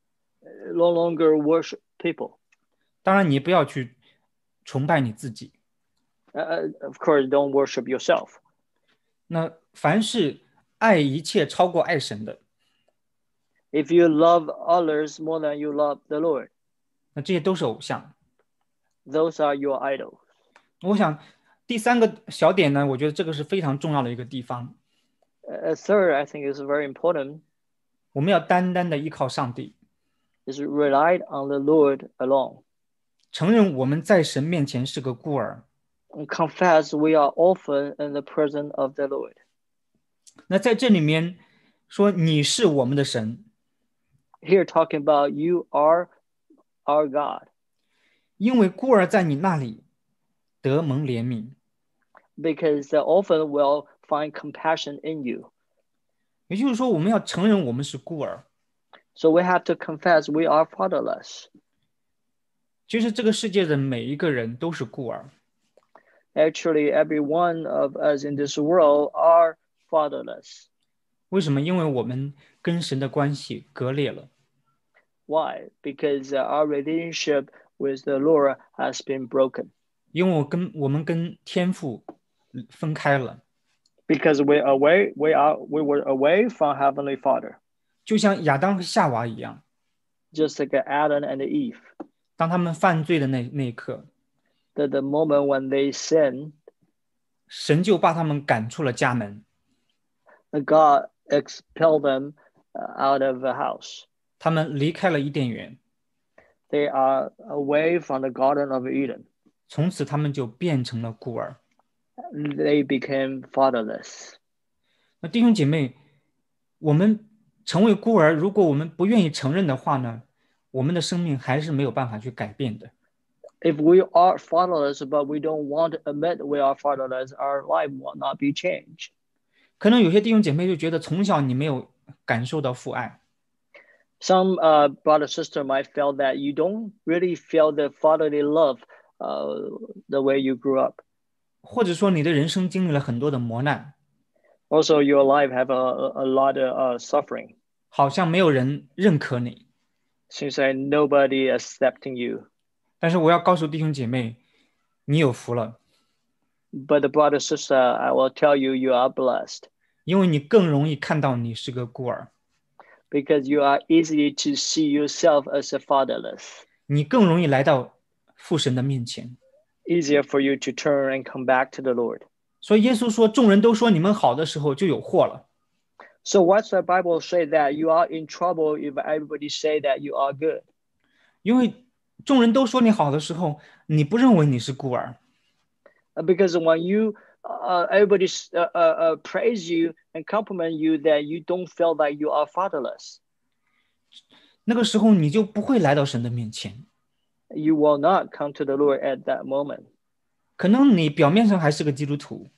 No longer worship people. 当然你也不要去崇拜你自己。 Uh, of course, don't worship yourself. 那凡是爱一切超过爱神的， If you love others more than you love the Lord, 那这些都是偶像。 those are your idols. 我想第三个小点呢，我觉得这个是非常重要的一个地方， A third, I think, is very important, 我们要单单的依靠上帝， is rely on the Lord alone. 承认我们在神面前是个孤儿。 And confess we are orphan in the presence of the Lord. 那在这里面说你是我们的神， Here talking about you are our God, 因为孤儿在你那里得蒙怜悯。 because the orphan will find compassion in you. 也就是说，我们要承认我们是孤儿。 So we have to confess we are fatherless. 其实这个世界的每一个人都是孤儿， Actually, every one of us in this world are fatherless. 为什么？因为我们跟神的关系割裂了。 Why? Because uh, our relationship with the Lord has been broken. 因为我跟我们跟天父分开了， Because we're away, we are we were away from Heavenly Father, 就像亚当和夏娃一样， just like Adam and Eve. 当他们犯罪的那那一刻， that the moment when they sinned, 神就把他们赶出了家门。 God expelled them out of the house. 他们离开了伊甸园， They are away from the Garden of Eden. 从此他们就变成了孤儿。 They became fatherless. 那弟兄姐妹，我们成为孤儿，如果我们不愿意承认的话呢，我们的生命还是没有办法去改变的。 If we are fatherless, but we don't want to admit we are fatherless, our life will not be changed. 可能有些弟兄姐妹就觉得从小你没有感受到父爱， Some uh, brother sister might feel that you don't really feel the fatherly love uh, the way you grew up. 或者说你的人生经历了很多的磨难， Also, your life have a, a lot of uh, suffering. 好像没有人认可你。 Seems like nobody accepting you. 但是我要告诉弟兄姐妹，你有福了， But the brother sister, I will tell you, you are blessed 因为你更容易看到你是个孤儿， because you are easy to see yourself as a fatherless. 你更容易来到父神的面前。 Easier for you to turn and come back to the Lord. 所以耶稣说，众人都说你们好的时候就有祸了。 So what's the Bible say that you are in trouble if everybody say that you are good? 因为众人都说你好的时候，你不认为你是孤儿， Because when you uh, everybody uh, uh, uh, praise you and compliment you, that you don't feel like you are fatherless. 那个时候你就不会来到神的面前。 You will not come to the Lord at that moment. 可能你表面上还是个基督徒，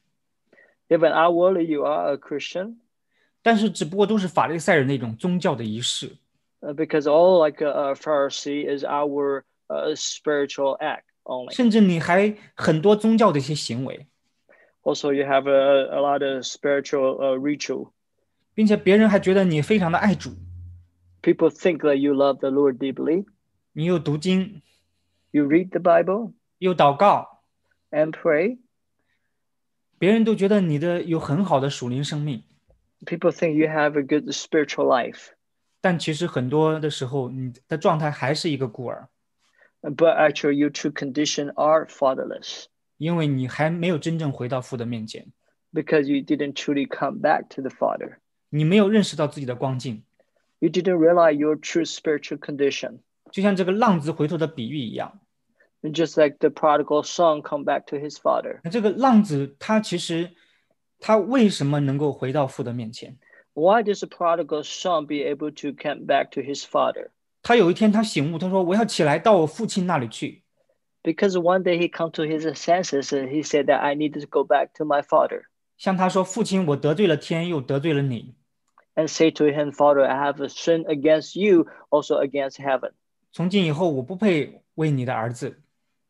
Even outwardly you are a Christian, 但是只不过都是法利赛人那种宗教的仪式， uh, because all like a, a Pharisee is our uh, spiritual act only. 甚至你还很多宗教的一些行为， Also, you have a, a lot of spiritual uh, ritual. 并且别人还觉得你非常的爱主， People think that you love the Lord deeply. 你又读经， You read the Bible 又祷告， and pray. 别人都觉得你的有很好的属灵生命， People think you have a good spiritual life. 但其实很多的时候你的状态还是一个孤儿， But actually, your true condition are fatherless 因为你还没有真正回到父的面前， because you didn't truly come back to the Father. 你没有认识到自己的光景， You didn't realize your true spiritual condition. 就像这个浪子回头的比喻一样。 And just like the prodigal son come back to his father. 那这个浪子他其实他为什么能够回到父的面前？ Why does the prodigal son be able to come back to his father? 他有一天他醒悟，他说我要起来到我父亲那里去。 Because one day he come to his senses and he said that I need to go back to my father. 向他说，父亲，我得罪了天，又得罪了你。 And say to him, Father, I have sinned against you, also against heaven. 从今以后我不配为你的儿子，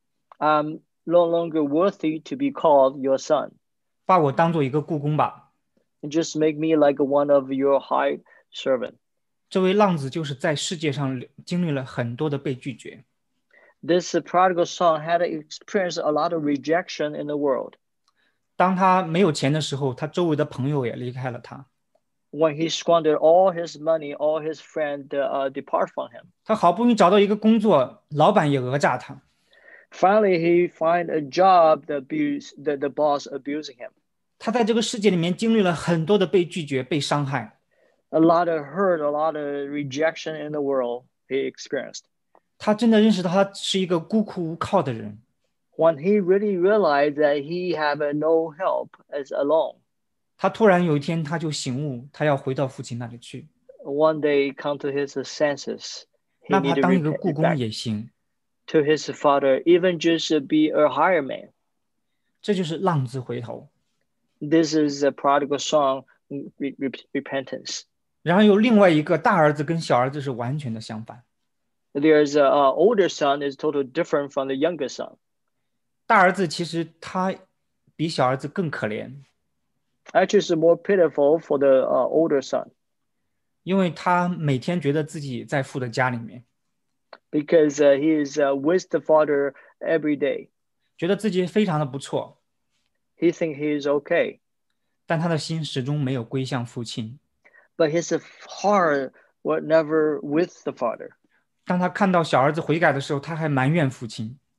I'm no longer worthy to be called your son. 把我当做一个雇工吧。 And just make me like one of your hired servant. 这位浪子就是在世界上经历了很多的被拒绝， This prodigal son had experienced a lot of rejection in the world. 当他没有钱的时候，他周围的朋友也离开了他。 When he squandered all his money, all his friends uh, depart from him. 他好不容易找到一个工作，老板也讹诈他。 Finally, he find a job that abuse the, the boss abusing him. 他在这个世界里面经历了很多的被拒绝、被伤害。 A lot of hurt, a lot of rejection in the world he experienced. 他真的认识到他是一个孤苦无靠的人。 When he really realized that he had no help as alone. 他突然有一天他就醒悟，他要回到父亲那里去， One day come to his senses. He 哪怕 need to 当一个 repent 雇工 back 也行。 to his father, even just be a hired man. 这就是浪子回头。 This is a prodigal son re- re- repentance. 然后有另外一个大儿子跟小儿子是完全的相反。 There's a uh, older son is totally different from the younger son. 大儿子其实他比小儿子更可怜， Actually, it's more pitiful for the uh, older son 因为他每天觉得自己在父的家里面， because uh, he is uh, with the father every day. 觉得自己非常的不错， He thinks he is okay, 但他的心始终没有归向父亲。 but his heart was never with the father. 当他看到小儿子悔改的时候，他还埋怨父亲。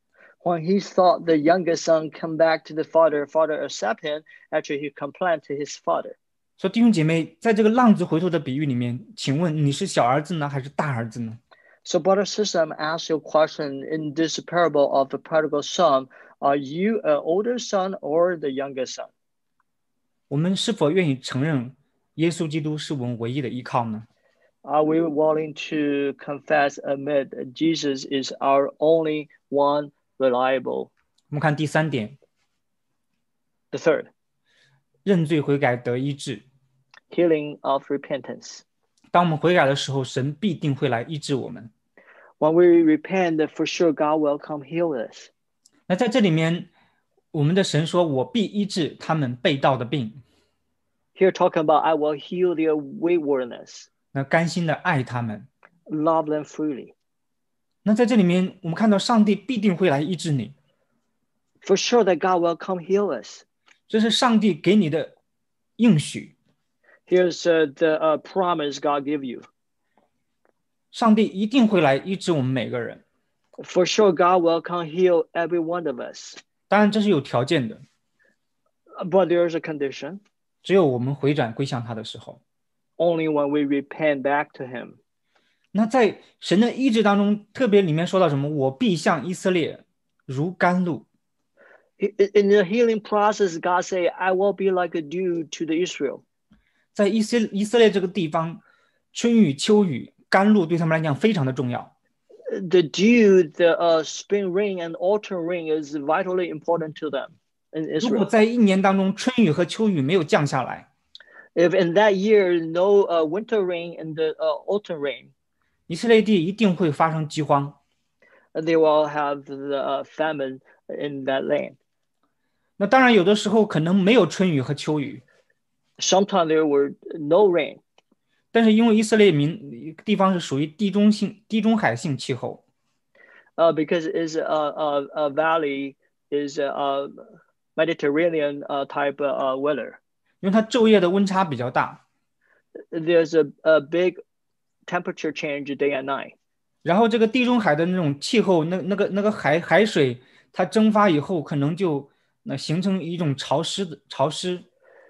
When he saw the youngest son come back to the father, father accept him, actually he complained to his father. 所以弟兄姐妹，在这个浪子回头的比喻里面，请问你是小儿子呢，还是大儿子呢？ So, brother, sister, I'm asking you a question in this parable of the prodigal son. Are you an older son or the youngest son? 我们是否愿意承认耶稣基督是我们唯一的依靠呢？ Are we willing to confess, admit that Jesus is our only one reliable? 我们看第三点， The third, 认罪悔改得医治。 healing of repentance. 当我们悔改的时候，神必定会来医治我们。 When we repent, for sure God will come heal us. 那在这里面，我们的神说：“我必医治他们背道的病。” Here talking about, I will heal their waywardness. 那甘心的爱他们。 Love them freely. 那在这里面，我们看到上帝必定会来医治你， For sure that God will come heal us. 这是上帝给你的应许。 Here's uh, the uh, promise God give you. 上帝一定会来医治我们每个人， For sure God will come heal every one of us. 当然这是有条件的， But there's a condition. 只有我们回转归向他的时候。 Only when we repent back to him. 那在神的医治当中，特别里面说到什么？我必向以色列如甘露。 In the healing process, God say, I will be like a dew to the Israel. 在以色以色列这个地方，春雨秋雨甘露对他们来讲非常的重要。 The dew, the uh, spring rain and autumn rain is vitally important to them in 如果 Israel. 在一年当中春雨和秋雨没有降下来， If in that year no uh, winter rain and the uh, autumn rain, 以色列地一定会发生饥荒。 they will have the uh, famine in that land. 那当然有的时候可能没有春雨和秋雨， Sometimes there were no rain. 但是因为以色列民地方是属于地中性地中海性气候， Uh, because it's a, a, a valley is a, a Mediterranean uh, type uh, weather. 因为它昼夜的温差比较大， There's a, a big temperature change day and night. 然后这个地中海的那种气候，那那个那个海海水它蒸发以后，可能就那形成一种潮湿的潮湿，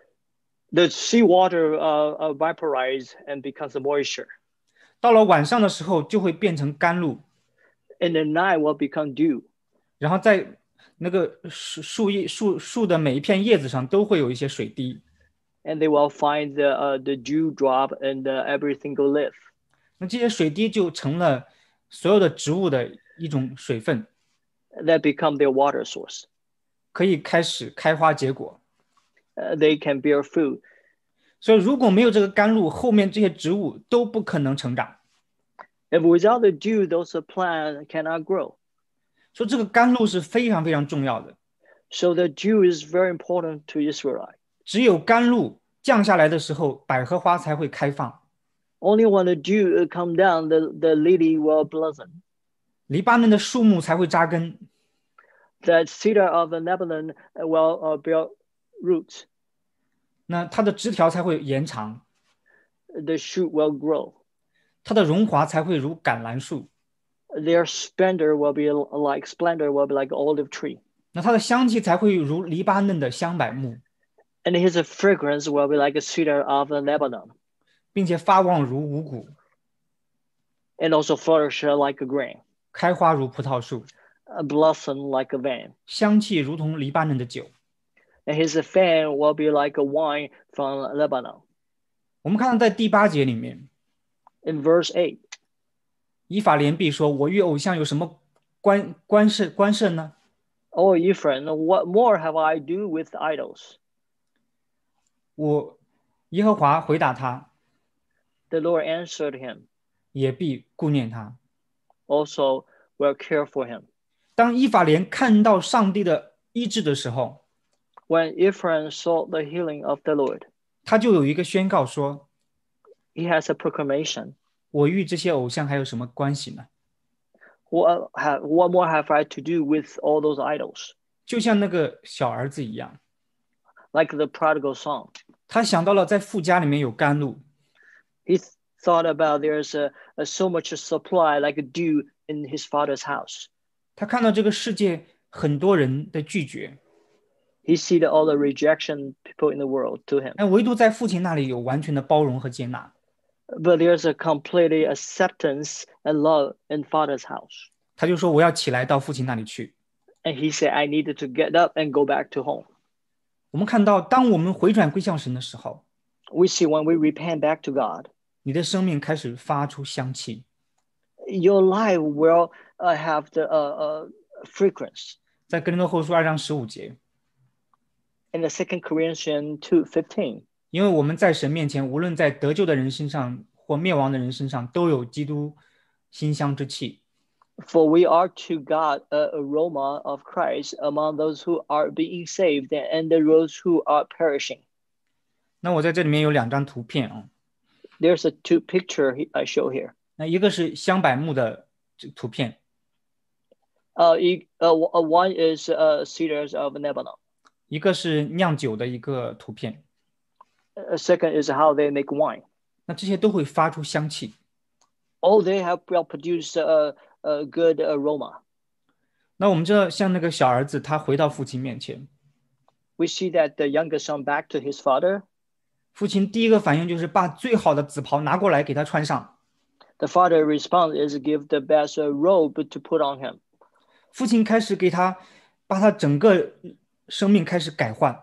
The seawater uh, uh, vaporize and becomes a moisture. 到了晚上的时候就会变成甘露， In the night will become dew. 然后在那个树树叶树树的每一片叶子上都会有一些水滴， And they will find the, uh, the dew drop in the, every single leaf. 那这些水滴就成了所有的植物的一种水分， That become their water source. 可以开始开花结果。 Uh, they can bear fruit. 所以如果没有这个甘露，后面这些植物都不可能成长。 If without the dew, those plants cannot grow. 所以这个甘露是非常非常重要的。 So the dew is very important to Israelite. 只有甘露降下来的时候，百合花才会开放， Only when the dew come down, the, the lily will blossom. 黎巴嫩的树木才会扎根， The cedar of the Lebanon will uh, bear roots. 那它的枝条才会延长， The shoot will grow. 它的荣华才会如橄榄树， Their splendor will be like splendor will be like olive tree. 那它的香气才会如黎巴嫩的香柏木， And his fragrance will be like a cedar of the Lebanon. 并且发旺如五谷， And also flourish like a grain. 开花如葡萄树， A blossom like a vine. 香气如同黎巴嫩的酒。 And his fan will be like a wine from Lebanon. 我们看到在第八节里面， In verse eight, 以法莲必说：“我与偶像有什么关关涉关涉呢？ O Ephraim, what more have I do with idols? 我耶和华回答他， The Lord answered him, 也必顾念他。” also will care for him. 当以法莲看到上帝的医治的时候， When Ephraim saw the healing of the Lord, 他就有一个宣告说 he has a proclamation. 我与这些偶像还有什么关系呢？ What, have, what more have I to do with all those idols? 就像那个小儿子一样， Like the prodigal son. 他想到了在父家里面有甘露， He thought about there's a, a so much supply like a dew in his father's house. 他看到这个世界很多人的拒绝， He see the, all the rejection people in the world to him. 但唯独在父亲那里有完全的包容和接纳。 But there's a completely acceptance and love in Father's house. 他就说我要起来到父亲那里去。 And he said, I needed to get up and go back to home. 我们看到当我们回转归向神的时候， We see when we repent back to God, 你的生命开始发出香气。 your life will uh, have the uh, uh, fragrance. 在哥林多后书二章十五节， In the Second Corinthians two fifteen, 因为我们在神面前，无论在得救的人身上或灭亡的人身上，都有基督馨香之气。 for we are to God a aroma of Christ among those who are being saved and those who are perishing. 那我在这里面有两张图片啊， There's a two picture I show here. 那一个是香柏木的图片， Uh, e- uh, one is uh, cedars of Lebanon. 一个是酿酒的一个图片。 A second is how they make wine. 那这些都会发出香气。 All they have will produce a, a good aroma. 那我们知道，像那个小儿子，他回到父亲面前， We see that the youngest son back to his father. 父亲第一个反应就是把最好的紫袍拿过来给他穿上。 The father response is give the best robe to put on him. 父亲开始给他把他整个生命开始改换。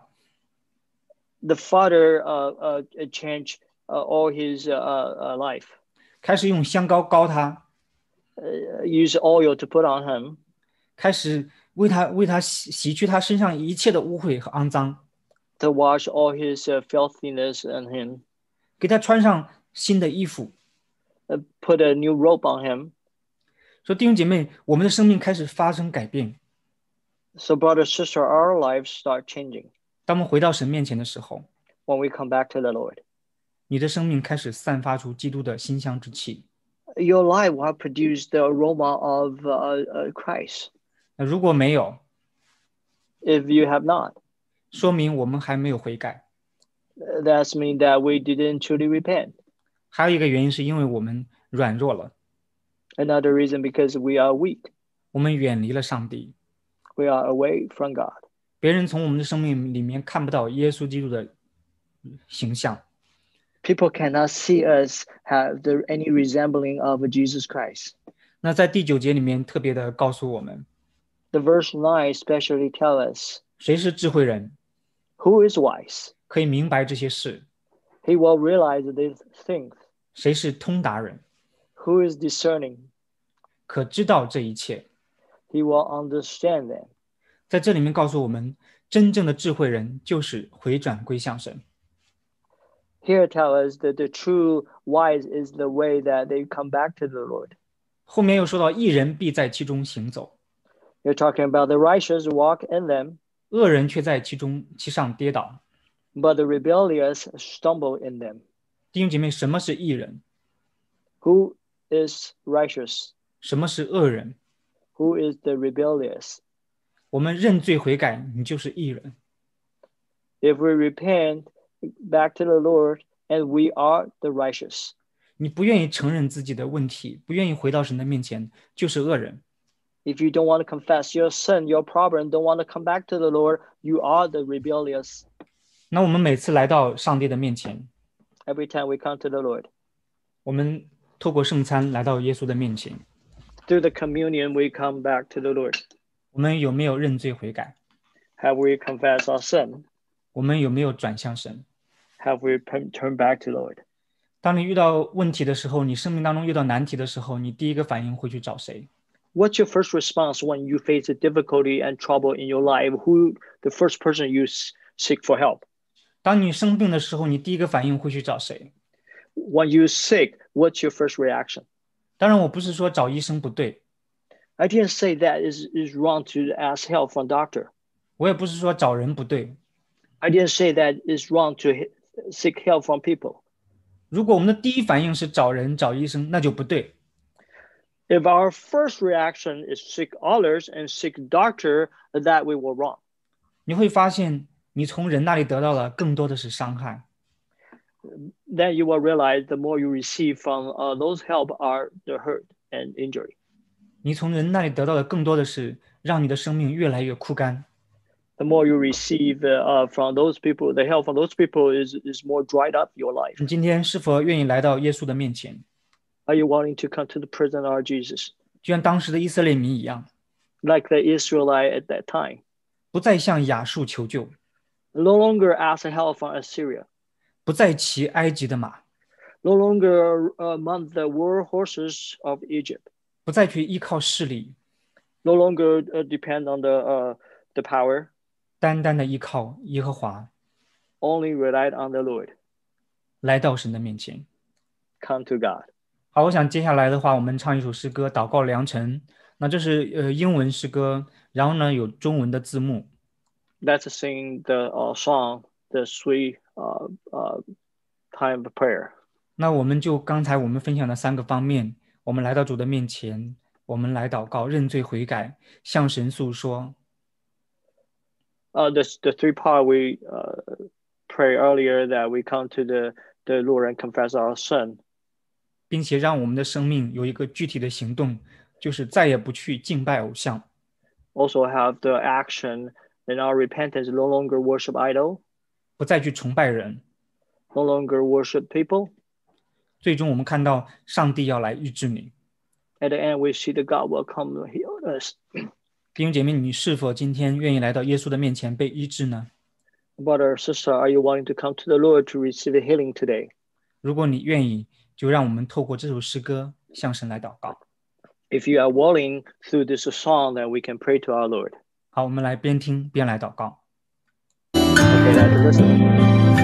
The father uh, uh, changed uh, all his uh, uh, life. 开始用香膏膏他， Uh, use oil to put on him. 开始为他为他洗洗去他身上一切的污秽和肮脏， To wash all his uh, filthiness on him. 给他穿上新的衣服。 Uh, put a new robe on him. 说弟兄姐妹，我们的生命开始发生改变。 So brother, sister, our lives start changing 当我们回到神面前的时候， when we come back to the Lord. 你的生命开始散发出基督的馨香之气。 Your life will produce the aroma of uh, uh, Christ. 那如果没有， If you have not, 说明我们还没有悔改。 that means that we didn't truly repent. 还有一个原因是因为我们软弱了， Another reason because we are weak. 我们远离了上帝， We are away from God. 别人从我们的生命里面看不到耶稣基督的形象。 People cannot see us have the, any resembling of Jesus Christ. 那在第九节里面特别的告诉我们， The verse nine especially tell us 谁是智慧人， who is wise. 可以明白这些事； He will realize these things. 谁是通达人， Who is discerning. 可知道这一切。 He will understand them. 在这里面告诉我们，真正的智慧人就是回转归向神。 Here tell us that the true wise is the way that they come back to the Lord. 后面又说到，义人必在其中行走， You're talking about the righteous walk in them, 恶人却在其中其上跌倒。 but the rebellious stumble in them. 弟兄姐妹，什么是义人？ Who is righteous? 什么是恶人？ Who is the rebellious? 我们认罪悔改，你就是义人。 If we repent back to the Lord, and we are the righteous. 你不愿意承认自己的问题，不愿意回到神的面前，就是恶人。 If you don't want to confess your sin, your problem, don't want to come back to the Lord, you are the rebellious. 那我们每次来到上帝的面前， Every time we come to the Lord, 我们透过圣餐来到耶稣的面前， through the communion, we come back to the Lord. 我们有没有认罪悔改？ Have we confessed our sin? 我们有没有转向神？ Have we turned back to the Lord? 当你遇到问题的时候，你生命当中遇到难题的时候，你第一个反应会去找谁？ What's your first response when you face a difficulty and trouble in your life? Who the first person you seek for help? 当你生病的时候，你第一个反应会去找谁？ When you're sick, what's your first reaction? 当然，我不是说找医生不对， I didn't say that is is wrong to ask help from doctor. 我也不是说找人不对。 I didn't say that it's wrong to seek help from people. 如果我们的第一反应是找人、找医生，那就不对。 If our first reaction is seek others and seek doctor, that we were wrong. 你会发现，你从人那里得到的更多的是伤害。 Then you will realize the more you receive from uh, those help are the hurt and injury. 你从人那里得到的更多的是让你的生命越来越枯干。 The more you receive uh, from those people, the help from those people is, is more dried up your life. 你今天是否愿意来到耶稣的面前？ Are you wanting to come to the presence of our Jesus? 就像当时的以色列民一样， Like the Israelite at that time. 不再向亚述求救， No longer ask help from Assyria. 不再骑埃及的马， No longer among the war horses of Egypt. 不再去依靠势力， No longer uh, depend on the, uh, the power. 单单的依靠耶和华， Only relied on the Lord. 来到神的面前。 Come to God. 好，我想接下来的话，我们唱一首诗歌《祷告良辰》。那这是呃英文诗歌，然后呢有中文的字幕。 Let's sing the uh, song, the sweet uh, uh, time of prayer. 那我们就刚才我们分享的三个方面，我们来到主的面前，我们来祷告、认罪悔改，向神诉说。 Uh, the, the three part we uh, pray earlier that we come to the, the Lord and confess our sin. 并且让我们的生命有一个具体的行动，就是再也不去敬拜偶像。 Also have the action in our repentance, no longer worship idol, 不再去崇拜人。 no longer worship people. 最终我们看到上帝要来医治你。 At the end, we see that God will come to heal us. 弟兄姐妹，你是否今天愿意来到耶稣的面前被医治呢？ Brother or sister, are you wanting to come to the Lord to receive the healing today? 如果你愿意，就让我们透过这首诗歌向神来祷告。 If you are willing, through this song, that we can pray to our Lord. 好，我们来边听边来祷告。 Okay, let's listen.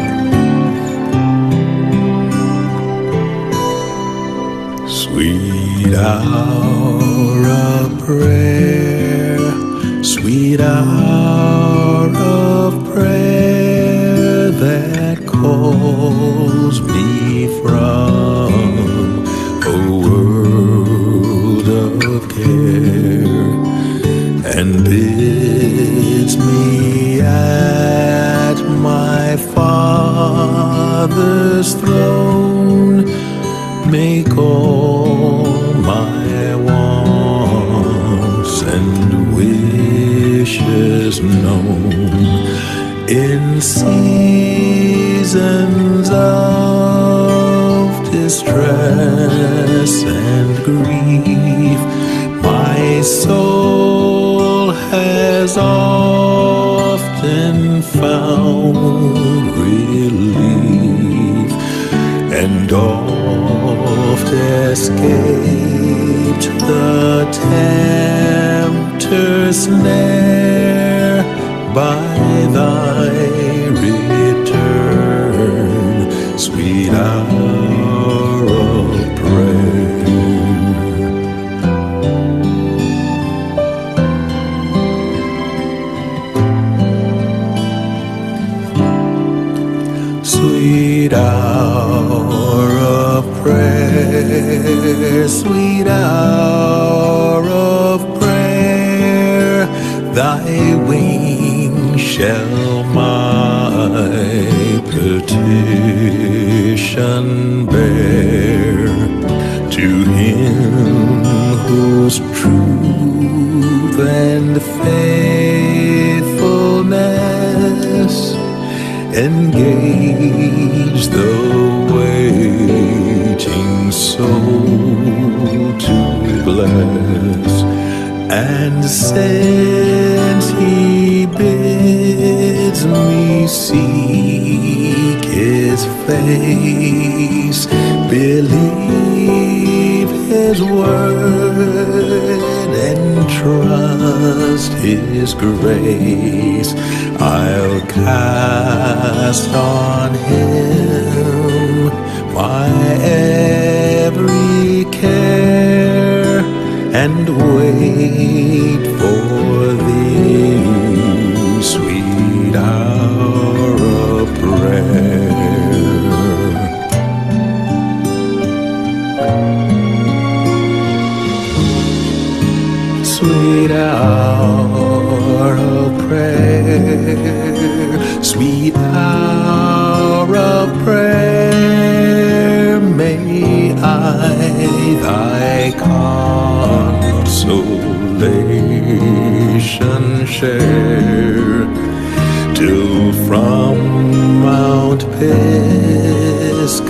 Sweet hour of prayer, sweet hour of prayer that calls me from a world of care and bids me at my Father's throne make all my wants and wishes known in seasons of distress and grief. My soul has often found relief and oft escaped the tempter's snare by thy return, sweet hour of prayer. Sweet hour of prayer, sweet hour of prayer, thy wings shall my petition bear. To him whose truth and faithfulness engage the waiting soul to bless. And since he bids me seek his face, believe his word and trust his grace, I'll cast on him my every care and wait for thee, sweet hour of prayer. Sweet hour of prayer, sweet hour of prayer, may I thy consolation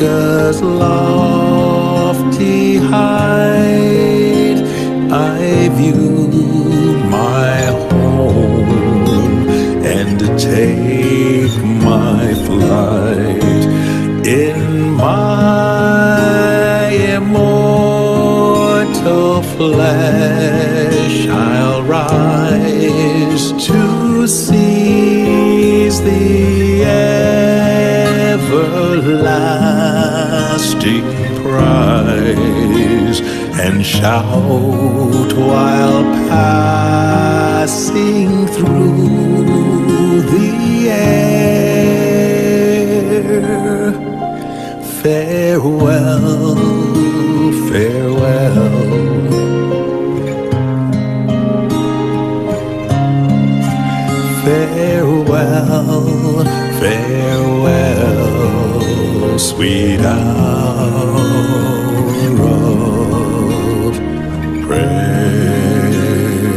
Omegah's lofty height, I view my home and take my flight. In my immortal flesh I'll rise to seize the everlasting prize and shout while passing through the air. Farewell, farewell. Farewell, farewell, sweet hour of prayer.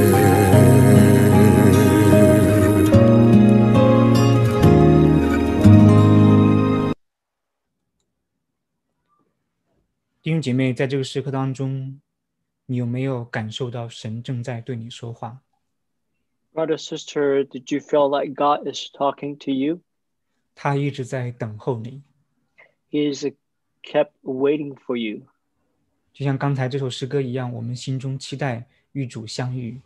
弟兄姐妹，在这个时刻当中，你有没有感受到神正在对你说话？ Brother, sister, did you feel like God is talking to you? 他一直在等候你， He is kept waiting for you. 就像刚才这首诗歌一样，我们心中期待与主相遇。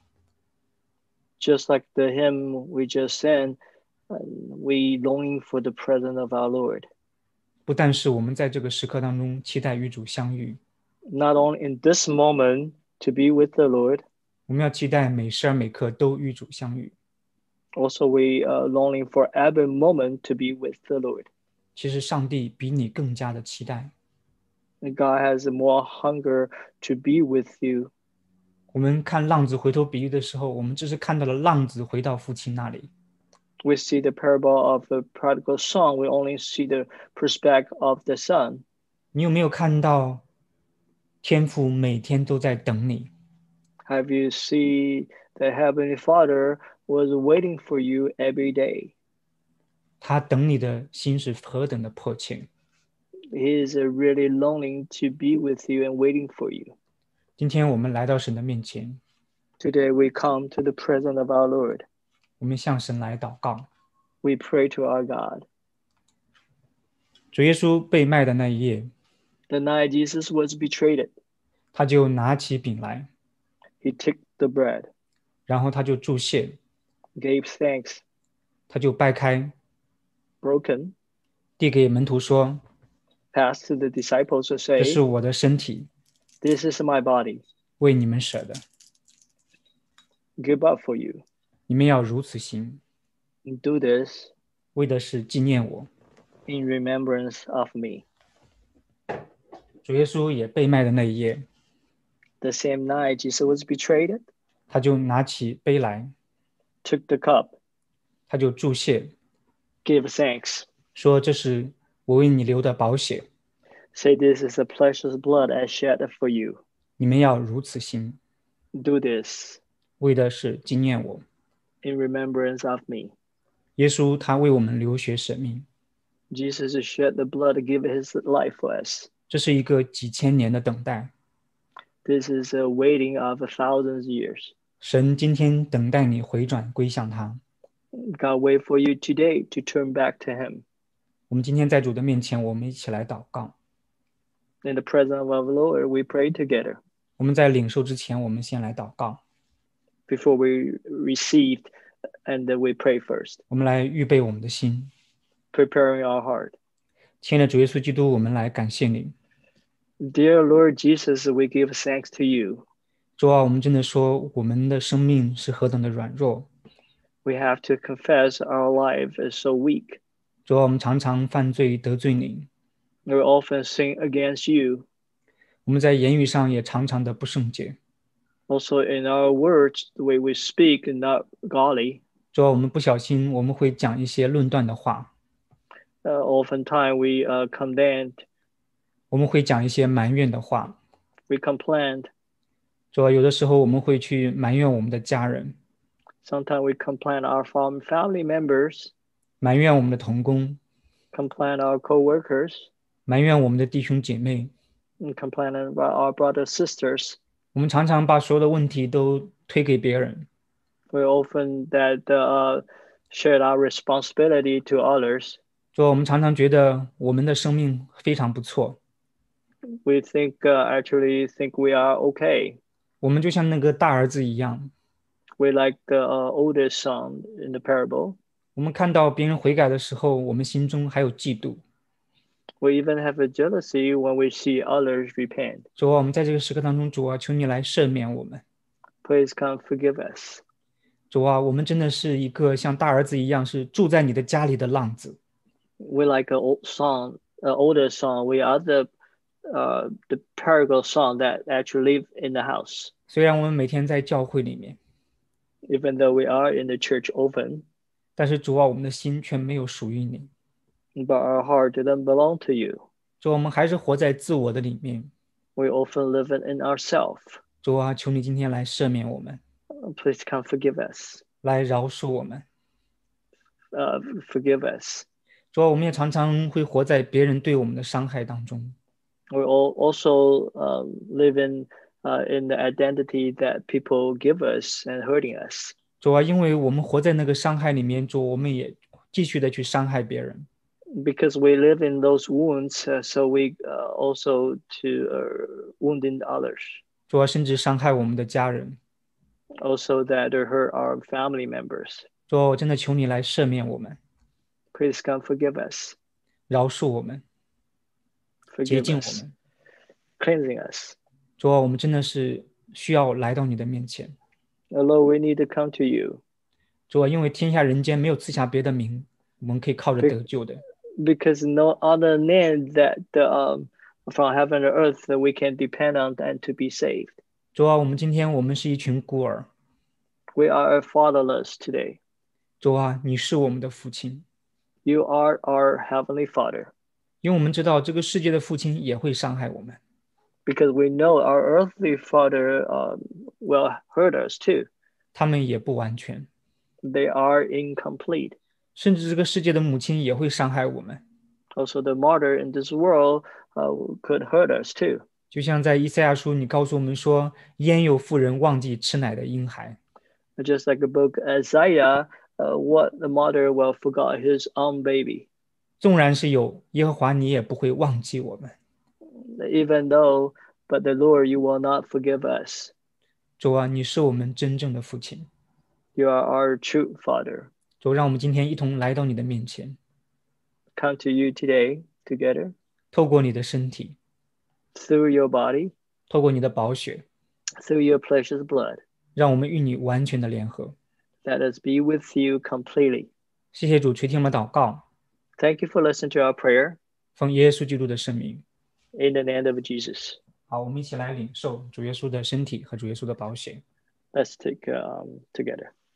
Just like the hymn we just sang, we longing for the presence of our Lord. 不但是我们在这个时刻当中期待与主相遇， Not only in this moment to be with the Lord, 我们要期待每时而每刻都与主相遇。 also we are longing for every moment to be with the Lord. 其实上帝比你更加的期待。 And God has more hunger to be with you. 我们看浪子回头比喻的时候，我们只是看到了浪子回到父亲那里。 We see the parable of the prodigal son. We only see the perspective of the son. 你有没有看到天父每天都在等你？ Have you seen the Heavenly Father was waiting for you every day? 他等你的心是何等的迫切。 He is really longing to be with you and waiting for you. 今天我们来到神的面前， Today we come to the presence of our Lord. 我们向神来祷告。 We pray to our God. 主耶稣被卖的那一夜， The night Jesus was betrayed, 他就拿起饼来， he took the bread, 然后他就祝谢， gave thanks, 他就掰开， broken, 递给门徒说 passed to the disciples to：“ 这 say, 是我的身体， this is my body, 为你们舍的， give up for you. 你们要如此行， Do this 为的是纪念我。” in remembrance of me. 主耶稣也被卖的那一夜， The same night Jesus was betrayed, 他就拿起杯来， took the cup, 他就祝谢， gave thanks, 说：“这是我为你流的宝血， say, this is the precious blood I shed for you. 你们要如此行， Do this 为的是纪念我。” in remembrance of me. 耶稣他为我们流血舍命， Jesus shed the blood to give his life for us. 这是一个几千年的等待。 This is a waiting of a thousand years. 神今天等待你回转归向他。 God wait for you today to turn back to him. 我们今天在主的面前，我们一起来祷告。 In the presence of our Lord, we pray together. 我们在领受之前，我们先来祷告。 Before we receive, and then we pray first, 我们来预备我们的心。 preparing our heart. 亲爱的主耶稣基督，我们来感谢你。 Dear Lord Jesus, we give thanks to you. 主啊，我们真的说，我们的生命是何等的软弱。 We have to confess our life is so weak. 主啊，我们常常犯罪得罪你。 We often sin against you. 我们在言语上也常常的不圣洁。 Also in our words, the way we speak is not godly. 主啊，我们不小心，我们会讲一些论断的话， Uh, oftentimes we uh, condemn, 我们会讲一些埋怨的话。 we complain. 主啊，有的时候我们会去埋怨我们的家人， Sometimes we complain our fam- family members, 埋怨我们的同工， complain our co-workers, 埋怨我们的弟兄姐妹， and complaining about our brothers sisters. 我们常常把所有的问题都推给别人， We often that uh, share our responsibility to others. 说我们常常觉得我们的生命非常不错， We think uh, actually think we are okay. 我们就像那个大儿子一样， We like the uh, oldest son in the parable. 我们看到别人悔改的时候，我们心中还有嫉妒。 We even have a jealousy when we see others repent. 主啊，我们在这个时刻当中，主啊，求你来赦免我们。 Please come forgive us. 主啊，我们真的是一个像大儿子一样，是住在你的家里的浪子。 We like an old son, an older son. We are the uh, the prodigal son that actually live in the house. 虽然我们每天在教会里面， Even though we are in the church often, 但是主啊，我们的心却没有属于你。 but our heart didn't belong to you. 主啊，我们还是活在自我的里面。 We often live in ourselves. 主啊，求你今天来赦免我们， Please come forgive us. 来饶恕我们。 Uh, forgive us. 主啊，我们也常常会活在别人对我们的伤害当中。 We all also um, live in uh, in the identity that people give us and hurting us. 主啊，因为我们活在那个伤害里面，主，我们也继续的去伤害别人。 Because we live in those wounds, uh, so we uh, also to uh, wounding others. 主啊，甚至伤害我们的家人。 Also that hurt our family members. 主啊，我真的求你来赦免我们， Please come forgive us. 饶恕我们，洁 Forgive 净我 us. 们。 Cleansing us. 主啊，我们真的是需要来到你的面前。 Oh, Lord, we need to come to you. 主啊，因为天下人间没有赐下别的名，我们可以靠着得救的。 Because no other name that the, um, from heaven or earth that we can depend on and to be saved. 主啊，我们今天我们是一群孤儿。 We are fatherless today. 主啊，你是我们的父亲， You are our heavenly Father. 因为我们知道这个世界的父亲也会伤害我们。 Because we know our earthly father um, will hurt us too. 他们也不完全， They are incomplete. 甚至这个世界的母亲也会伤害我们。 Also, the mother in this world uh, could hurt us too. 就像在以赛亚书，你告诉我们说，焉有妇人忘记吃奶的婴孩？ Just like the book Isaiah, uh, what the mother will forget his own baby. 纵然是有耶和华，你也不会忘记我们。 Even though, but the Lord, you will not forgive us. 主啊，你是我们真正的父亲。 You are our true Father. 主，让我们今天一同来到你的面前， Come to you today together 透过你的身体， through your body, 透过你的宝血， through your precious blood. 让我们与你完全的联合。 Let us be with you completely. 谢谢主垂听我们祷告， Thank you for listening to our prayer 奉耶稣基督的圣名。 in the name of Jesus. 好，我们一起来领受主耶稣的身体和主耶稣的宝血。 Let's take um, together.